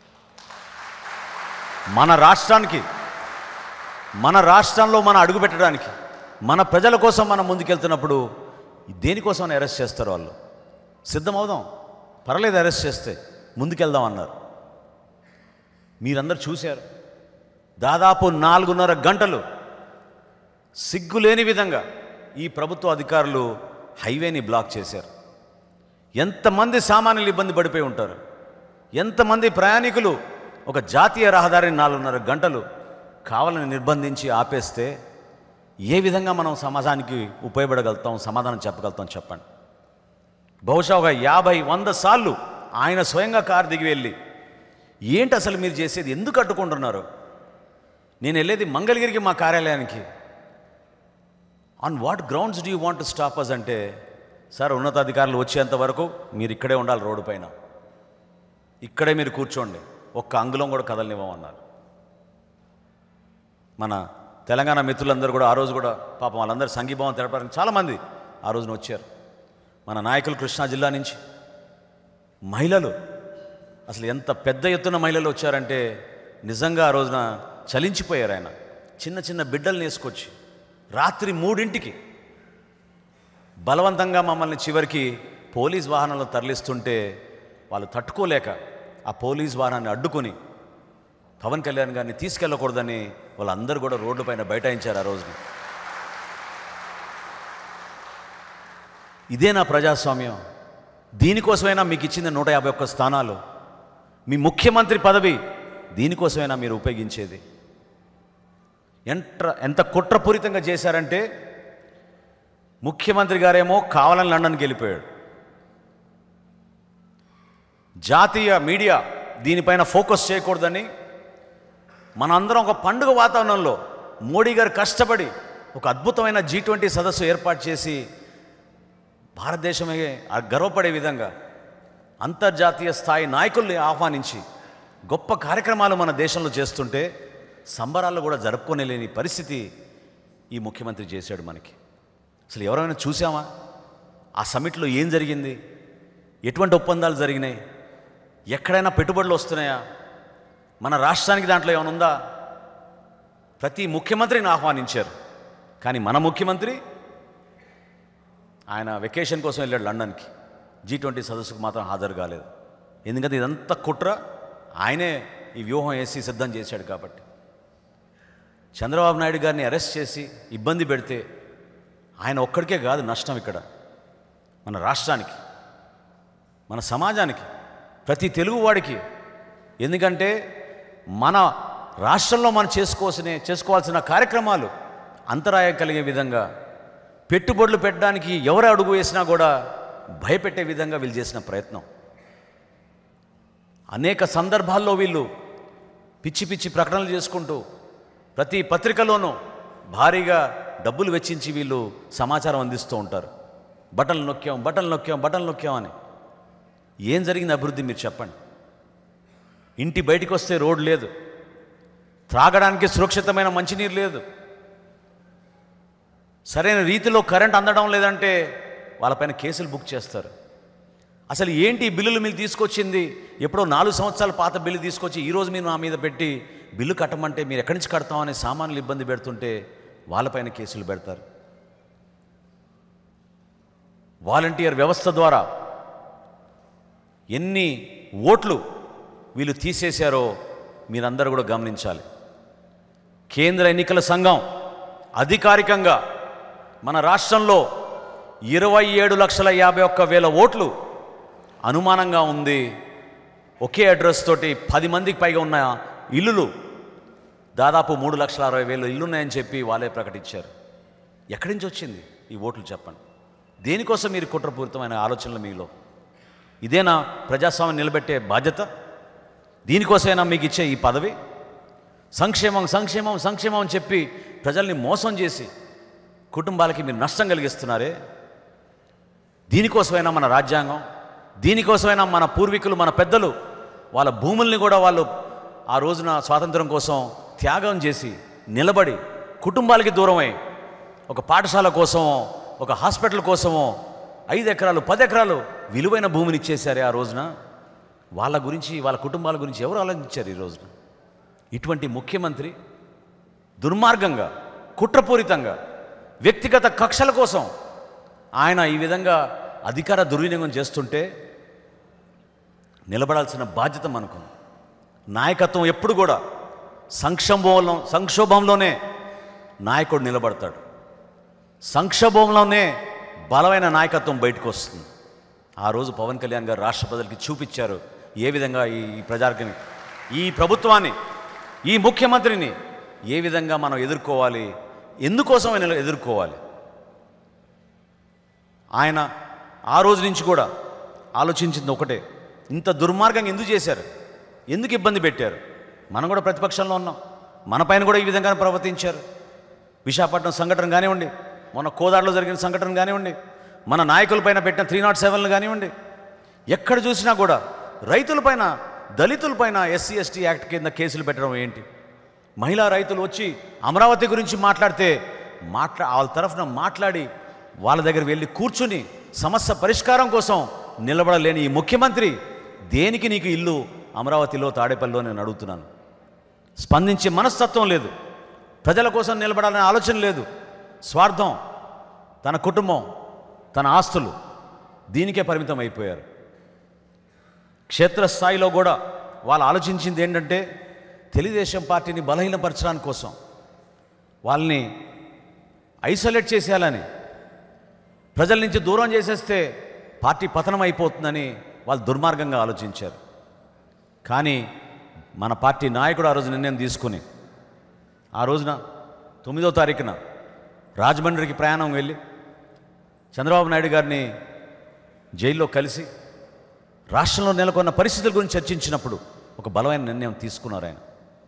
Speaker 1: మన రాష్ట్రంలో మనం అడుగు పెట్టడానికి, మన ప్రజల కోసం మనం ముందుకెళ్తున్నప్పుడు దేనికోసం అరెస్ట్ చేస్తారు వాళ్ళు? సిద్ధమవుదాం, పర్లేదు అరెస్ట్ చేస్తే ముందుకెళ్దాం అన్నారు. మీరందరూ చూశారు, దాదాపు 4.5 గంటలు సిగ్గులేని విధంగా ఈ ప్రభుత్వ అధికారులు హైవేని బ్లాక్ చేశారు. ఎంతమంది సామాన్యులు ఇబ్బంది పడిపోయి ఉంటారు, ఎంతమంది ప్రయాణికులు ఒక జాతీయ రహదారిని 4.5 గంటలు కావాలని నిర్బంధించి ఆపేస్తే ఏ విధంగా మనం సమాజానికి ఉపయోగపడగలుగుతాం, సమాధానం చెప్పగలుగుతాం చెప్పండి. బహుశా ఒక 50-100 సార్లు ఆయన స్వయంగా కారు దిగి వెళ్ళి ఏంటి అసలు మీరు చేసేది, ఎందుకు అడ్డుకుంటున్నారు, నేను వెళ్ళేది మంగళగిరికి మా కార్యాలయానికి, on what grounds do you want to stop us అంటే, సార్ ఉన్నతాధికారులు వచ్చేంత వరకు మీరు ఇక్కడే ఉండాలి, రోడ్డు పైన ఇక్కడే మీరు కూర్చోండి, ఒక్క అంగుళం కూడా కదలనివ్వమన్నారు. మన తెలంగాణ మిత్రులందరూ కూడా ఆ రోజు కూడా పాపం వాళ్ళందరూ సంఘీభావం తెలపడానికి చాలామంది ఆ రోజున వచ్చారు. మన నాయకులు కృష్ణా జిల్లా నుంచి మహిళలు, అసలు ఎంత పెద్ద ఎత్తున మహిళలు వచ్చారంటే నిజంగా ఆ రోజున చలించిపోయారు. ఆయన చిన్న చిన్న బిడ్డల్ని వేసుకొచ్చి రాత్రి 3ంటికి బలవంతంగా మమ్మల్ని చివరికి పోలీస్ వాహనంలో తరలిస్తుంటే వాళ్ళు తట్టుకోలేక ఆ పోలీస్ వాహనాన్ని అడ్డుకొని పవన్ కళ్యాణ్ గారిని తీసుకెళ్ళకూడదని వాళ్ళందరూ కూడా రోడ్లపైన బైఠాయించారు ఆ రోజున. ఇదే నా ప్రజాస్వామ్యం. దీనికోసమైనా మీకు ఇచ్చింది 151 స్థానాలు, మీ ముఖ్యమంత్రి పదవి దీనికోసమైనా మీరు ఉపయోగించేది? ఎంత కుట్రపూరితంగా చేశారంటే, ముఖ్యమంత్రి గారేమో కావాలని లండన్కి వెళ్ళిపోయాడు. జాతీయ మీడియా దీనిపైన ఫోకస్ చేయకూడదని మనందరం ఒక పండుగ వాతావరణంలో మోడీ గారు కష్టపడి ఒక అద్భుతమైన G20 సదస్సు ఏర్పాటు చేసి భారతదేశమే గర్వపడే విధంగా అంతర్జాతీయ స్థాయి నాయకుల్ని ఆహ్వానించి గొప్ప కార్యక్రమాలు మన దేశంలో చేస్తుంటే సంబరాలు కూడా జరుపుకోలేని పరిస్థితి ఈ ముఖ్యమంత్రి చేశాడు మనకి. అసలు ఎవరైనా చూసామా ఆ సమిట్లో ఏం జరిగింది, ఎటువంటి ఒప్పందాలు జరిగినాయి, ఎక్కడైనా పెట్టుబడులు వస్తున్నాయా, మన రాష్ట్రానికి దాంట్లో ఏమైనా ఉందా? ప్రతి ముఖ్యమంత్రిని ఆహ్వానించారు, కానీ మన ముఖ్యమంత్రి ఆయన వెకేషన్ కోసం వెళ్ళాడు లండన్కి, G20 సదస్సుకు మాత్రం హాజరు కాలేదు. ఎందుకంటే ఇదంతా కుట్ర, ఆయనే ఈ వ్యూహం వేసి సిద్ధం చేశాడు కాబట్టి. చంద్రబాబు నాయుడు గారిని అరెస్ట్ చేసి ఇబ్బంది పెడితే ఆయన ఒక్కడికే కాదు నష్టం, ఇక్కడ మన రాష్ట్రానికి, మన సమాజానికి, ప్రతి తెలుగువాడికి. ఎందుకంటే మన రాష్ట్రంలో మనం చేసుకోవాల్సిన కార్యక్రమాలు అంతరాయం కలిగే విధంగా, పెట్టుబడులు పెట్టడానికి ఎవరు అడుగు వేసినా కూడా భయపెట్టే విధంగా వీళ్ళు చేసిన ప్రయత్నం. అనేక సందర్భాల్లో వీళ్ళు పిచ్చి పిచ్చి ప్రకటనలు చేసుకుంటూ ప్రతి పత్రికలోనూ భారీగా డబ్బులు వెచ్చించి వీళ్ళు సమాచారం అందిస్తూ ఉంటారు. బటన్లు నొక్కాం అని. ఏం జరిగింది అభివృద్ధి మీరు చెప్పండి? ఇంటి బయటికి వస్తే రోడ్ లేదు, త్రాగడానికి సురక్షితమైన మంచినీరు లేదు, సరైన రీతిలో కరెంట్ అందడం లేదంటే వాళ్ళపైన కేసులు బుక్ చేస్తారు. అసలు ఏంటి ఈ బిల్లులు మీరు తీసుకొచ్చింది? ఎప్పుడో 4 సంవత్సరాల పాత బిల్లు తీసుకొచ్చి ఈరోజు మీరు నా మీద పెట్టి బిల్లు కట్టమంటే మీరు ఎక్కడి నుంచి కడతామని సామాన్యులు ఇబ్బంది పెడుతుంటే వాళ్ళపైన కేసులు పెడతారు. వాలంటీర్ వ్యవస్థ ద్వారా ఎన్ని ఓట్లు వీళ్ళు తీసేశారో మీరందరూ కూడా గమనించాలి. కేంద్ర ఎన్నికల సంఘం అధికారికంగా మన రాష్ట్రంలో 27,51,000 ఓట్లు అనుమానంగా ఉంది. ఒకే అడ్రస్ తోటి 10 మందికి పైగా ఉన్న ఇల్లులు దాదాపు 3,60,000 ఇల్లు ఉన్నాయని చెప్పి వాళ్ళే ప్రకటించారు. ఎక్కడి నుంచి వచ్చింది ఈ ఓట్లు చెప్పండి? దేనికోసం మీరు కుట్రపూరితమైన ఆలోచనలు మీలో? ఇదేనా ప్రజాస్వామ్యం నిలబెట్టే బాధ్యత? దీనికోసమైనా మీకు ఇచ్చే ఈ పదవి? సంక్షేమం సంక్షేమం సంక్షేమం అని చెప్పి ప్రజల్ని మోసం చేసి కుటుంబాలకి మీరు నష్టం కలిగిస్తున్నారే. దీనికోసమైనా మన రాజ్యాంగం, దీనికోసమైనా మన పూర్వీకులు మన పెద్దలు వాళ్ళ భూముల్ని కూడా వాళ్ళు ఆ రోజున స్వాతంత్రం కోసం త్యాగం చేసి నిలబడి కుటుంబాలకి దూరమై ఒక పాఠశాల కోసమో ఒక హాస్పిటల్ కోసమో 5 ఎకరాలు 10 ఎకరాలు విలువైన భూమిని ఇచ్చేశారే ఆ రోజున. వాళ్ళ గురించి వాళ్ళ కుటుంబాల గురించి ఎవరు ఆలోచించారు ఈ రోజున? ఇటువంటి ముఖ్యమంత్రి దుర్మార్గంగా కుట్రపూరితంగా వ్యక్తిగత కక్షల కోసం ఆయన ఈ విధంగా అధికార దుర్వినియోగం చేస్తుంటే నిలబడాల్సిన బాధ్యత మనకు. నాయకత్వం ఎప్పుడు కూడా సంక్షోభంలోనే నాయకుడు నిలబడతాడు. సంక్షోభంలోనే బలమైన నాయకత్వం బయటకు వస్తుంది. ఆ రోజు పవన్ కళ్యాణ్ గారు రాష్ట్ర ప్రజలకి చూపించారు ఏ విధంగా ఈ ప్రజానికి ఈ ప్రభుత్వాన్ని ఈ ముఖ్యమంత్రిని ఏ విధంగా మనం ఎదుర్కోవాలి, ఎందుకోసం ఎదుర్కోవాలి. ఆయన ఆ రోజు నుంచి కూడా ఆలోచించింది ఒకటే, ఇంత దుర్మార్గంగా ఎందుకు చేశారు, ఎందుకు ఇబ్బంది పెట్టారు? మనం కూడా ప్రతిపక్షంలో ఉన్నాం, మన పైన కూడా ఈ విధంగా ప్రవర్తించారు. విశాఖపట్నం సంఘటన కానివ్వండి, మొన్న కోదాడలో జరిగిన సంఘటన కానివ్వండి, మన నాయకులపైన పెట్టిన 307లు కానివ్వండి, ఎక్కడ చూసినా కూడా రైతులపైన దళితులపైన SC ST యాక్ట్ కింద కేసులు పెట్టడం ఏంటి? మహిళా రైతులు వచ్చి అమరావతి గురించి మాట్లాడితే వాళ్ళ తరఫున మాట్లాడి వాళ్ళ దగ్గర వెళ్ళి కూర్చుని సమస్య పరిష్కారం కోసం నిలబడలేని ఈ ముఖ్యమంత్రి దేనికి నీకు ఇల్లు అమరావతిలో తాడేపల్లిలో నేను అడుగుతున్నాను. స్పందించే మనస్తత్వం లేదు, ప్రజల కోసం నిలబడాలనే ఆలోచన లేదు. స్వార్థం, తన కుటుంబం, తన ఆస్తులు దీనికే పరిమితం అయిపోయారు. క్షేత్రస్థాయిలో కూడా వాళ్ళు ఆలోచించింది ఏంటంటే తెలుగుదేశం పార్టీని బలహీనపరచడానికి కోసం, వాళ్ళని ఐసోలేట్ చేసేయాలని, ప్రజల నుంచి దూరం చేసేస్తే పార్టీ పతనం అయిపోతుందని వాళ్ళు దుర్మార్గంగా ఆలోచించారు. కానీ మన పార్టీ నాయకుడు ఆ రోజు నిర్ణయం తీసుకుని ఆ రోజున 9వ తారీఖున రాజమండ్రికి ప్రయాణం వెళ్ళి చంద్రబాబు నాయుడు గారిని జైల్లో కలిసి రాష్ట్రంలో నెలకొన్న పరిస్థితుల గురించి చర్చించినప్పుడు ఒక బలమైన నిర్ణయం తీసుకున్నారు ఆయన.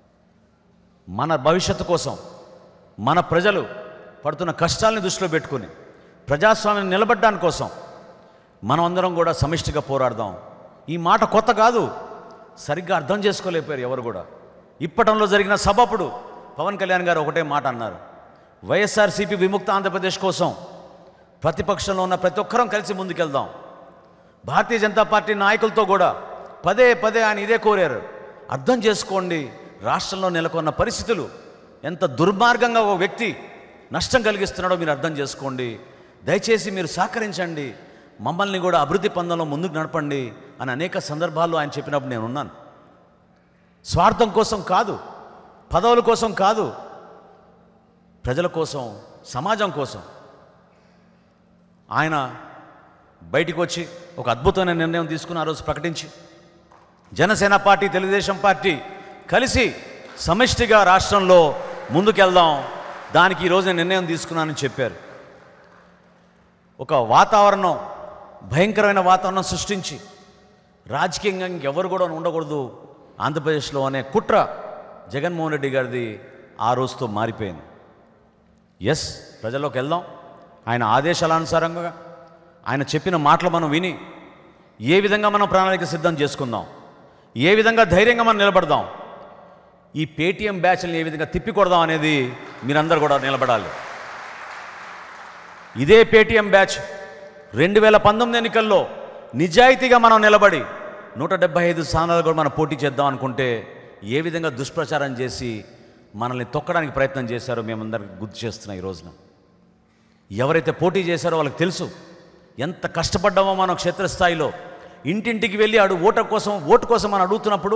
Speaker 1: మన భవిష్యత్తు కోసం, మన ప్రజలు పడుతున్న కష్టాలని దృష్టిలో పెట్టుకుని ప్రజాస్వామ్యం నిలబడడానికి కోసం మనం అందరం కూడా సమిష్టిగా పోరాడదాం. ఈ మాట కొత్త కాదు, సరిగ్గా అర్థం చేసుకోలేకపోయారు ఎవరు కూడా. ఇప్పటంలో జరిగిన సభప్పుడు పవన్ కళ్యాణ్ గారు ఒకటే మాట అన్నారు, వైఎస్ఆర్సీపీ విముక్త ఆంధ్రప్రదేశ్ కోసం ప్రతిపక్షంలో ఉన్న ప్రతి ఒక్కరం కలిసి ముందుకెళ్దాం. భారతీయ జనతా పార్టీ నాయకులతో కూడా పదే పదే ఆయన ఇదే కోరారు, అర్థం చేసుకోండి రాష్ట్రంలో నెలకొన్న పరిస్థితులు ఎంత దుర్మార్గంగా ఒక వ్యక్తి నష్టం కలిగిస్తున్నాడో మీరు అర్థం చేసుకోండి, దయచేసి మీరు సహకరించండి, మమ్మల్ని కూడా అభివృద్ధి పందంలో ముందుకు నడపండి అని అనేక సందర్భాల్లో ఆయన చెప్పినప్పుడు నేను ఉన్నాను. స్వార్థం కోసం కాదు, పదవుల కోసం కాదు, ప్రజల కోసం, సమాజం కోసం ఆయన బయటికి వచ్చి ఒక అద్భుతమైన నిర్ణయం తీసుకుని ఆ రోజు ప్రకటించి జనసేన పార్టీ, తెలుగుదేశం పార్టీ కలిసి సమిష్టిగా రాష్ట్రంలో ముందుకెళ్దాం, దానికి ఈరోజు నేను నిర్ణయం తీసుకున్నానని చెప్పారు. ఒక వాతావరణం, భయంకరమైన వాతావరణం సృష్టించి రాజకీయంగా ఇంకెవరు కూడా ఉండకూడదు ఆంధ్రప్రదేశ్లో అనే కుట్ర జగన్మోహన్ రెడ్డి గారిది ఆ రోజుతో మారిపోయింది. ఎస్, ప్రజల్లోకి వెళ్దాం, ఆయన ఆదేశాలనుసారంగా ఆయన చెప్పిన మాటలు మనం విని ఏ విధంగా మనం ప్రణాళిక సిద్ధం చేసుకుందాం, ఏ విధంగా ధైర్యంగా మనం నిలబడదాం, ఈ పేటీఎం బ్యాచ్ని ఏ విధంగా తిప్పికొడదాం అనేది మీరందరూ కూడా నిలబడాలి. ఇదే పేటీఎం బ్యాచ్ 2019 ఎన్నికల్లో నిజాయితీగా మనం నిలబడి 175 స్థానాలు కూడా మనం పోటీ చేద్దాం అనుకుంటే ఏ విధంగా దుష్ప్రచారం చేసి మనల్ని తొక్కడానికి ప్రయత్నం చేశారో మేమందరికి గుర్తు చేస్తున్నాం. ఈ రోజున ఎవరైతే పోటీ చేశారో వాళ్ళకి తెలుసు ఎంత కష్టపడ్డామో మనం క్షేత్రస్థాయిలో. ఇంటింటికి వెళ్ళి ఓటు కోసం మనం అడుగుతున్నప్పుడు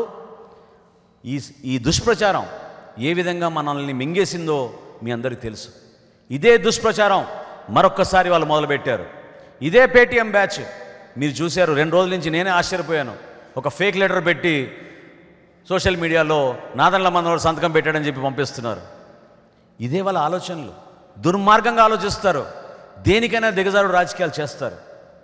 Speaker 1: ఈ దుష్ప్రచారం ఏ విధంగా మనల్ని మింగేసిందో మీ అందరికీ తెలుసు. ఇదే దుష్ప్రచారం మరొక్కసారి వాళ్ళు మొదలుపెట్టారు. ఇదే పేటీఎం బ్యాచ్ మీరు చూశారు. 2 రోజుల నుంచి నేనే ఆశ్చర్యపోయాను. ఒక ఫేక్ లెటర్ పెట్టి సోషల్ మీడియాలో నాదన్ల మనోహర్ సంతకం పెట్టాడని చెప్పి పంపిస్తున్నారు. ఇదే వాళ్ళ ఆలోచనలు. దుర్మార్గంగా ఆలోచిస్తారు. దేనికైనా దిగజారు రాజకీయాలు చేస్తారు.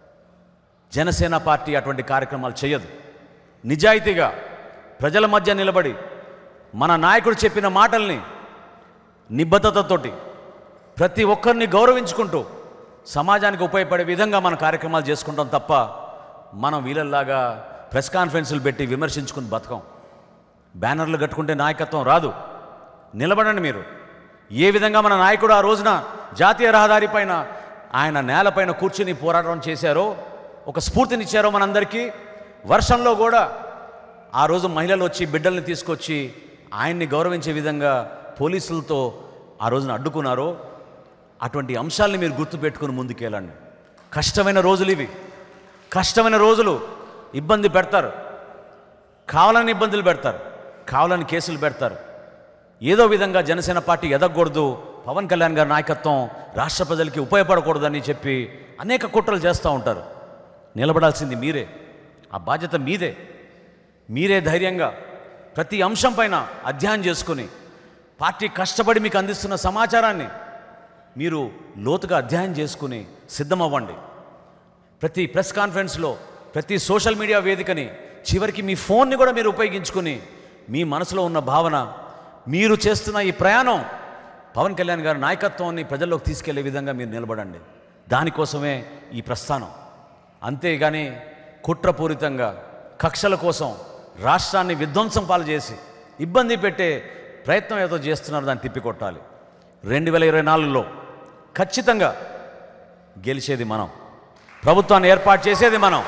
Speaker 1: జనసేన పార్టీ అటువంటి కార్యక్రమాలు చేయదు. నిజాయితీగా ప్రజల మధ్య నిలబడి మన నాయకుడు చెప్పిన మాటల్ని నిబద్ధతతోటి ప్రతి ఒక్కరిని గౌరవించుకుంటూ సమాజానికి ఉపయోగపడే విధంగా మన కార్యక్రమాలు చేసుకుంటాం తప్ప మనం వీళ్ళలాగా ప్రెస్ కాన్ఫరెన్సులు పెట్టి విమర్శించుకుని బతకం. బ్యానర్లు కట్టుకుంటే నాయకత్వం రాదు. నిలబడండి మీరు. ఏ విధంగా మన నాయకుడు ఆ రోజున జాతీయ రహదారి పైన ఆయన నేలపైన కూర్చుని పోరాటం చేశారో, ఒక స్ఫూర్తినిచ్చారో మనందరికీ. వర్షంలో కూడా ఆ రోజు మహిళలు వచ్చి బిడ్డల్ని తీసుకొచ్చి ఆయన్ని గౌరవించే విధంగా పోలీసులతో ఆ రోజున అడ్డుకున్నారో, అటువంటి అంశాలని మీరు గుర్తుపెట్టుకుని ముందుకెళ్ళండి. కష్టమైన రోజులు ఇవి. కష్టమైన రోజులు. ఇబ్బంది పెడతారు, కావాలని ఇబ్బందులు పెడతారు, కావాలని కేసులు పెడతారు. ఏదో విధంగా జనసేన పార్టీ ఎదగకూడదు, పవన్ కళ్యాణ్ గారి నాయకత్వం రాష్ట్ర ప్రజలకి ఉపయోగపడకూడదని చెప్పి అనేక కుట్రలు చేస్తూ ఉంటారు. నిలబడాల్సింది మీరే. ఆ బాధ్యత మీదే. మీరే ధైర్యంగా ప్రతి అంశం పైన అధ్యయనం చేసుకుని పార్టీ కష్టపడి మీకు అందిస్తున్న సమాచారాన్ని మీరు లోతుగా అధ్యయనం చేసుకుని సిద్ధమవ్వండి. ప్రతి ప్రెస్ కాన్ఫరెన్స్లో, ప్రతి సోషల్ మీడియా వేదికని, చివరికి మీ ఫోన్ని కూడా మీరు ఉపయోగించుకుని మీ మనసులో ఉన్న భావన, మీరు చేస్తున్న ఈ ప్రయాణం పవన్ కళ్యాణ్ గారి నాయకత్వాన్ని ప్రజల్లోకి తీసుకెళ్లే విధంగా మీరు నిలబడండి. దానికోసమే ఈ ప్రస్థానం. అంతేగాని కుట్రపూరితంగా కక్షల కోసం రాష్ట్రాన్ని విధ్వంసం పాలు చేసి ఇబ్బంది పెట్టే ప్రయత్నం ఏదో చేస్తున్నారు, దాన్ని తిప్పికొట్టాలి. 2024లో ఖచ్చితంగా గెలిచేది మనం. ప్రభుత్వాన్ని ఏర్పాటు చేసేది మనం.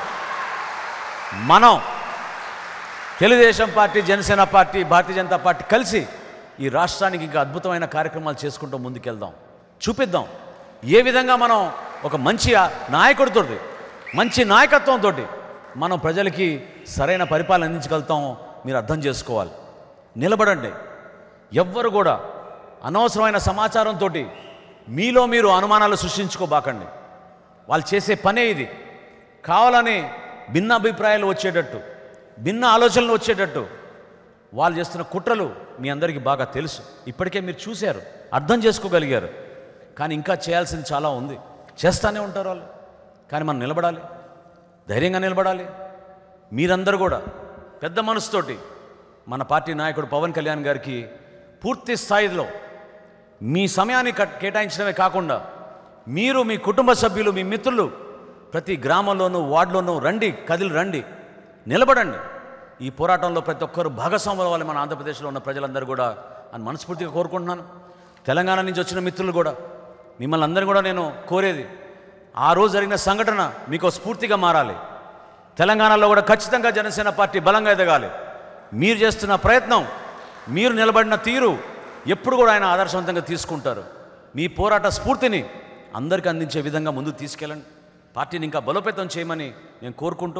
Speaker 1: Telugu Desam party, Jana Sena party, Bharatiya Janata party కలిసి ఈ రాష్ట్రానికి ఇంకా అద్భుతమైన కార్యక్రమాలు చేసుకుంటూ ముందుకెళ్దాం. చూపిద్దాం ఏ విధంగా మనం ఒక మంచి నాయకుడితో, మంచి నాయకత్వంతో మనం ప్రజలకి సరైన పరిపాలన అందించగలుగుతాం. మీరు అర్థం చేసుకోవాలి. నిలబడండి. ఎవ్వరు కూడా అనవసరమైన సమాచారంతో మీలో మీరు అనుమానాలు సృష్టించుకోబాకండి. వాళ్ళు చేసే పనే ఇది. కావాలని భిన్న అభిప్రాయాలు వచ్చేటట్టు, భిన్న ఆలోచనలు వచ్చేటట్టు వాళ్ళు చేస్తున్న కుట్రలు మీ అందరికీ బాగా తెలుసు. ఇప్పటికే మీరు చూశారు, అర్థం చేసుకోగలిగారు. కానీ ఇంకా చేయాల్సింది చాలా ఉంది. చేస్తూనే ఉంటారు వాళ్ళు. కానీ మనం నిలబడాలి, ధైర్యంగా నిలబడాలి. మీరందరూ కూడా పెద్ద మనసుతోటి మన పార్టీ నాయకుడు పవన్ కళ్యాణ్ గారికి పూర్తి స్థాయిలో మీ సమయాన్ని కేటాయించడమే కాకుండా మీరు, మీ కుటుంబ సభ్యులు, మీ మిత్రులు ప్రతి గ్రామంలోనూ, వార్డులోనూ కదిలి రండి, నిలబడండి. ఈ పోరాటంలో ప్రతి ఒక్కరు భాగస్వాములు అవ్వాలి మన ఆంధ్రప్రదేశ్లో ఉన్న ప్రజలందరూ కూడా అని మనస్ఫూర్తిగా కోరుకుంటున్నాను. తెలంగాణ నుంచి వచ్చిన మిత్రులు కూడా, మిమ్మల్ని అందరూ కూడా నేను కోరేది, ఆ రోజు జరిగిన సంఘటన మీకు స్ఫూర్తిగా మారాలి. తెలంగాణలో కూడా ఖచ్చితంగా జనసేన పార్టీ బలంగా ఎదగాలి. మీరు చేస్తున్న ప్రయత్నం, మీరు నిలబడిన తీరు ఎప్పుడు కూడా ఆయన ఆదర్శవంతంగా తీసుకుంటారు. మీ పోరాట స్ఫూర్తిని అందరికీ అందించే విధంగా ముందుకు తీసుకెళ్ళండి. పార్టీని ఇంకా బలోపేతం చేయమని నేను కోరుకుంటూ,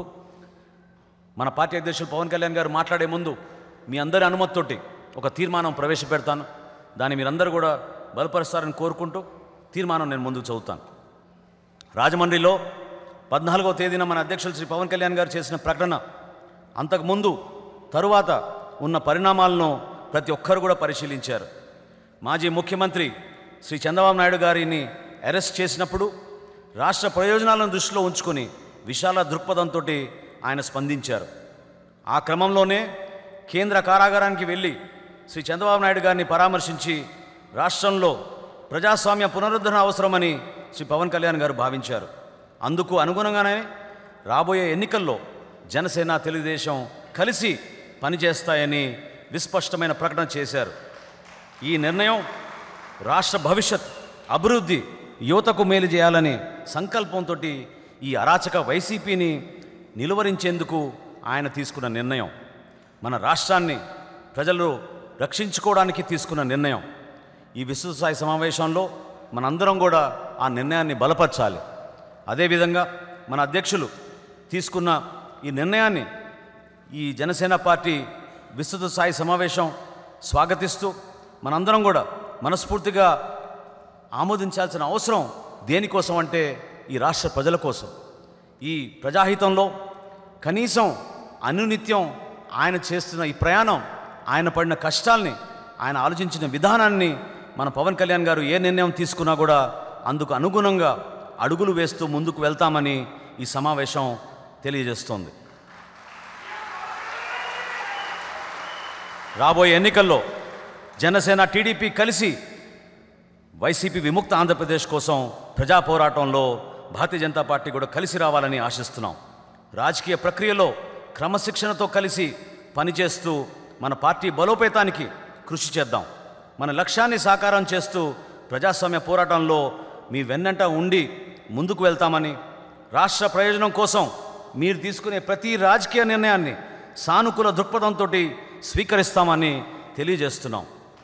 Speaker 1: మన పార్టీ అధ్యక్షులు పవన్ కళ్యాణ్ గారు మాట్లాడే ముందు మీ అందరి అనుమతితోటి ఒక తీర్మానం ప్రవేశపెడతాను. దాన్ని మీరందరూ కూడా బలపరుస్తారని కోరుకుంటూ తీర్మానం నేను ముందుకు చదువుతాను. రాజమండ్రిలో 14వ తేదీన మన అధ్యక్షులు శ్రీ పవన్ కళ్యాణ్ గారు చేసిన ప్రకటన, అంతకుముందు తరువాత ఉన్న పరిణామాలను ప్రతి ఒక్కరు కూడా పరిశీలించారు. మాజీ ముఖ్యమంత్రి శ్రీ చంద్రబాబు నాయుడు గారిని అరెస్ట్ చేసినప్పుడు రాష్ట్ర ప్రయోజనాలను దృష్టిలో ఉంచుకొని విశాల దృక్పథంతో ఆయన స్పందించారు. ఆ క్రమంలోనే కేంద్ర కారాగారానికి వెళ్ళి శ్రీ చంద్రబాబు నాయుడు గారిని పరామర్శించి రాష్ట్రంలో ప్రజాస్వామ్య పునరుద్ధరణ అవసరమని శ్రీ పవన్ కళ్యాణ్ గారు భావించారు. అందుకు అనుగుణంగానే రాబోయే ఎన్నికల్లో జనసేన, తెలుగుదేశం కలిసి పనిచేస్తాయని విస్పష్టమైన ప్రకటన చేశారు. ఈ నిర్ణయం రాష్ట్ర భవిష్యత్, అభివృద్ధి, యువతకు మేలు చేయాలనే సంకల్పంతో ఈ అరాచక వైసీపీని నిలువరించేందుకు ఆయన తీసుకున్న నిర్ణయం, మన రాష్ట్రాన్ని ప్రజలు రక్షించుకోవడానికి తీసుకున్న నిర్ణయం. ఈ విస్తృత స్థాయి సమావేశంలో మనందరం కూడా ఆ నిర్ణయాన్ని బలపరచాలి. అదేవిధంగా మన అధ్యక్షులు తీసుకున్న ఈ నిర్ణయాన్ని ఈ జనసేన పార్టీ విస్తృత స్థాయి సమావేశం స్వాగతిస్తూ మనందరం కూడా మనస్ఫూర్తిగా ఆమోదించాల్సిన అవసరం దేనికోసం అంటే ఈ రాష్ట్ర ప్రజల కోసం. ఈ ప్రజాహితంలో కనీసం అనునిత్యం ఆయన చేస్తున్న ఈ ప్రయాణం, ఆయన పడిన కష్టాల్ని, ఆయన ఆలోచించిన విధానాన్ని మన పవన్ కళ్యాణ్ గారు ఏ నిర్ణయం తీసుకున్నా కూడా అందుకు అనుగుణంగా అడుగులు వేస్తూ ముందుకు వెళ్తామని ఈ సమావేశం తెలియజేస్తోంది. రాబోయే ఎన్నికల్లో జనసేన టీడీపీ కలిసి వైసీపీ విముక్త ఆంధ్రప్రదేశ్ కోసం ప్రజా పోరాటంలో భారతీయ జనతా పార్టీ కూడా కలిసి రావాలని ఆశిస్తున్నాం. రాజకీయ ప్రక్రియలో క్రమశిక్షణతో కలిసి పనిచేస్తూ మన పార్టీ బలోపేతానికి కృషి చేద్దాం. మన లక్ష్యాన్ని సాకారం చేస్తూ ప్రజాస్వామ్య పోరాటంలో మీ వెన్నంట ఉండి ముందుకు వెళ్తామని, రాష్ట్ర ప్రయోజనం కోసం మీరు తీసుకునే ప్రతి రాజకీయ నిర్ణయాన్ని సానుకూల దృక్పథంతో స్వీకరిస్తామని తెలియజేస్తున్నాం.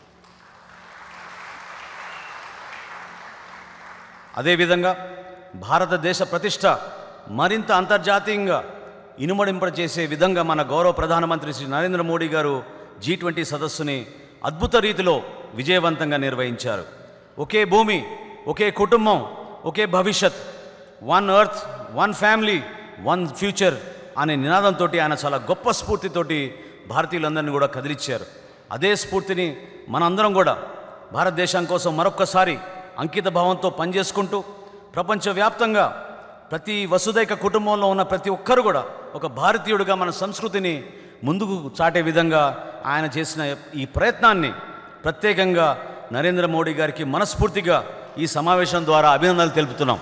Speaker 1: అదేవిధంగా భారతదేశ ప్రతిష్ట మరింత అంతర్జాతీయంగా ఇనుమడింపచేసే విధంగా మన గౌరవ ప్రధానమంత్రి శ్రీ నరేంద్ర మోడీ గారు G20 సదస్సుని అద్భుత రీతిలో విజయవంతంగా నిర్వహించారు. ఒకే భూమి, ఒకే కుటుంబం, ఒకే భవిష్యత్, one earth, one family, one future అనే నినాదంతో ఆయన చాలా గొప్ప స్ఫూర్తితోటి భారతీయులందరినీ కూడా కదిలిచ్చారు. అదే స్ఫూర్తిని మనందరం కూడా భారతదేశం కోసం మరొక్కసారి అంకిత భావంతో పనిచేసుకుంటూ ప్రపంచవ్యాప్తంగా ప్రతి వసుదైక కుటుంబంలో ఉన్న ప్రతి ఒక్కరు కూడా ఒక భారతీయుడిగా మన సంస్కృతిని ముందుకు చాటే విధంగా ఆయన చేసిన ఈ ప్రయత్నాన్ని ప్రత్యేకంగా నరేంద్ర మోడీ గారికి మనస్ఫూర్తిగా ఈ సమావేశం ద్వారా అభినందనలు తెలుపుతున్నాం.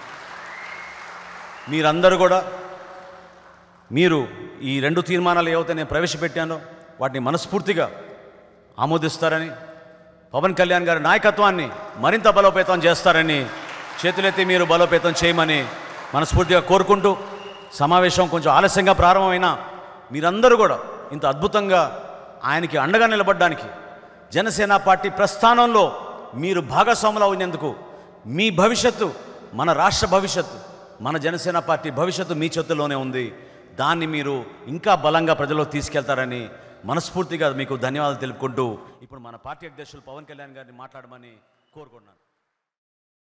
Speaker 1: మీరందరూ కూడా మీరు ఈ 2 తీర్మానాలు ఏవైతే నేను ప్రవేశపెట్టానో వాటిని మనస్ఫూర్తిగా ఆమోదిస్తారని, పవన్ కళ్యాణ్ గారి నాయకత్వాన్ని మరింత బలోపేతం చేస్తారని, చేతులెత్తి మీరు బలోపేతం చేయమని మనస్ఫూర్తిగా కోరుకుంటూ, సమావేశం కొంచెం ఆలస్యంగా ప్రారంభమైనా మీరందరూ కూడా ఇంత అద్భుతంగా ఆయనకి అండగా నిలబడడానికి, జనసేన పార్టీ ప్రస్థానంలో మీరు భాగస్వాములు అయినందుకు, మీ భవిష్యత్తు మన రాష్ట్ర భవిష్యత్తు, మన జనసేన పార్టీ భవిష్యత్తు మీ చేతుల్లోనే ఉంది. దాన్ని మీరు ఇంకా బలంగా ప్రజల్లో తీసుకెళ్తారని మనస్ఫూర్తిగా మీకు ధన్యవాదాలు తెలుపుకుంటూ ఇప్పుడు మన పార్టీ అధ్యక్షులు పవన్ కళ్యాణ్ గారిని మాట్లాడమని కోరుకుంటున్నాను.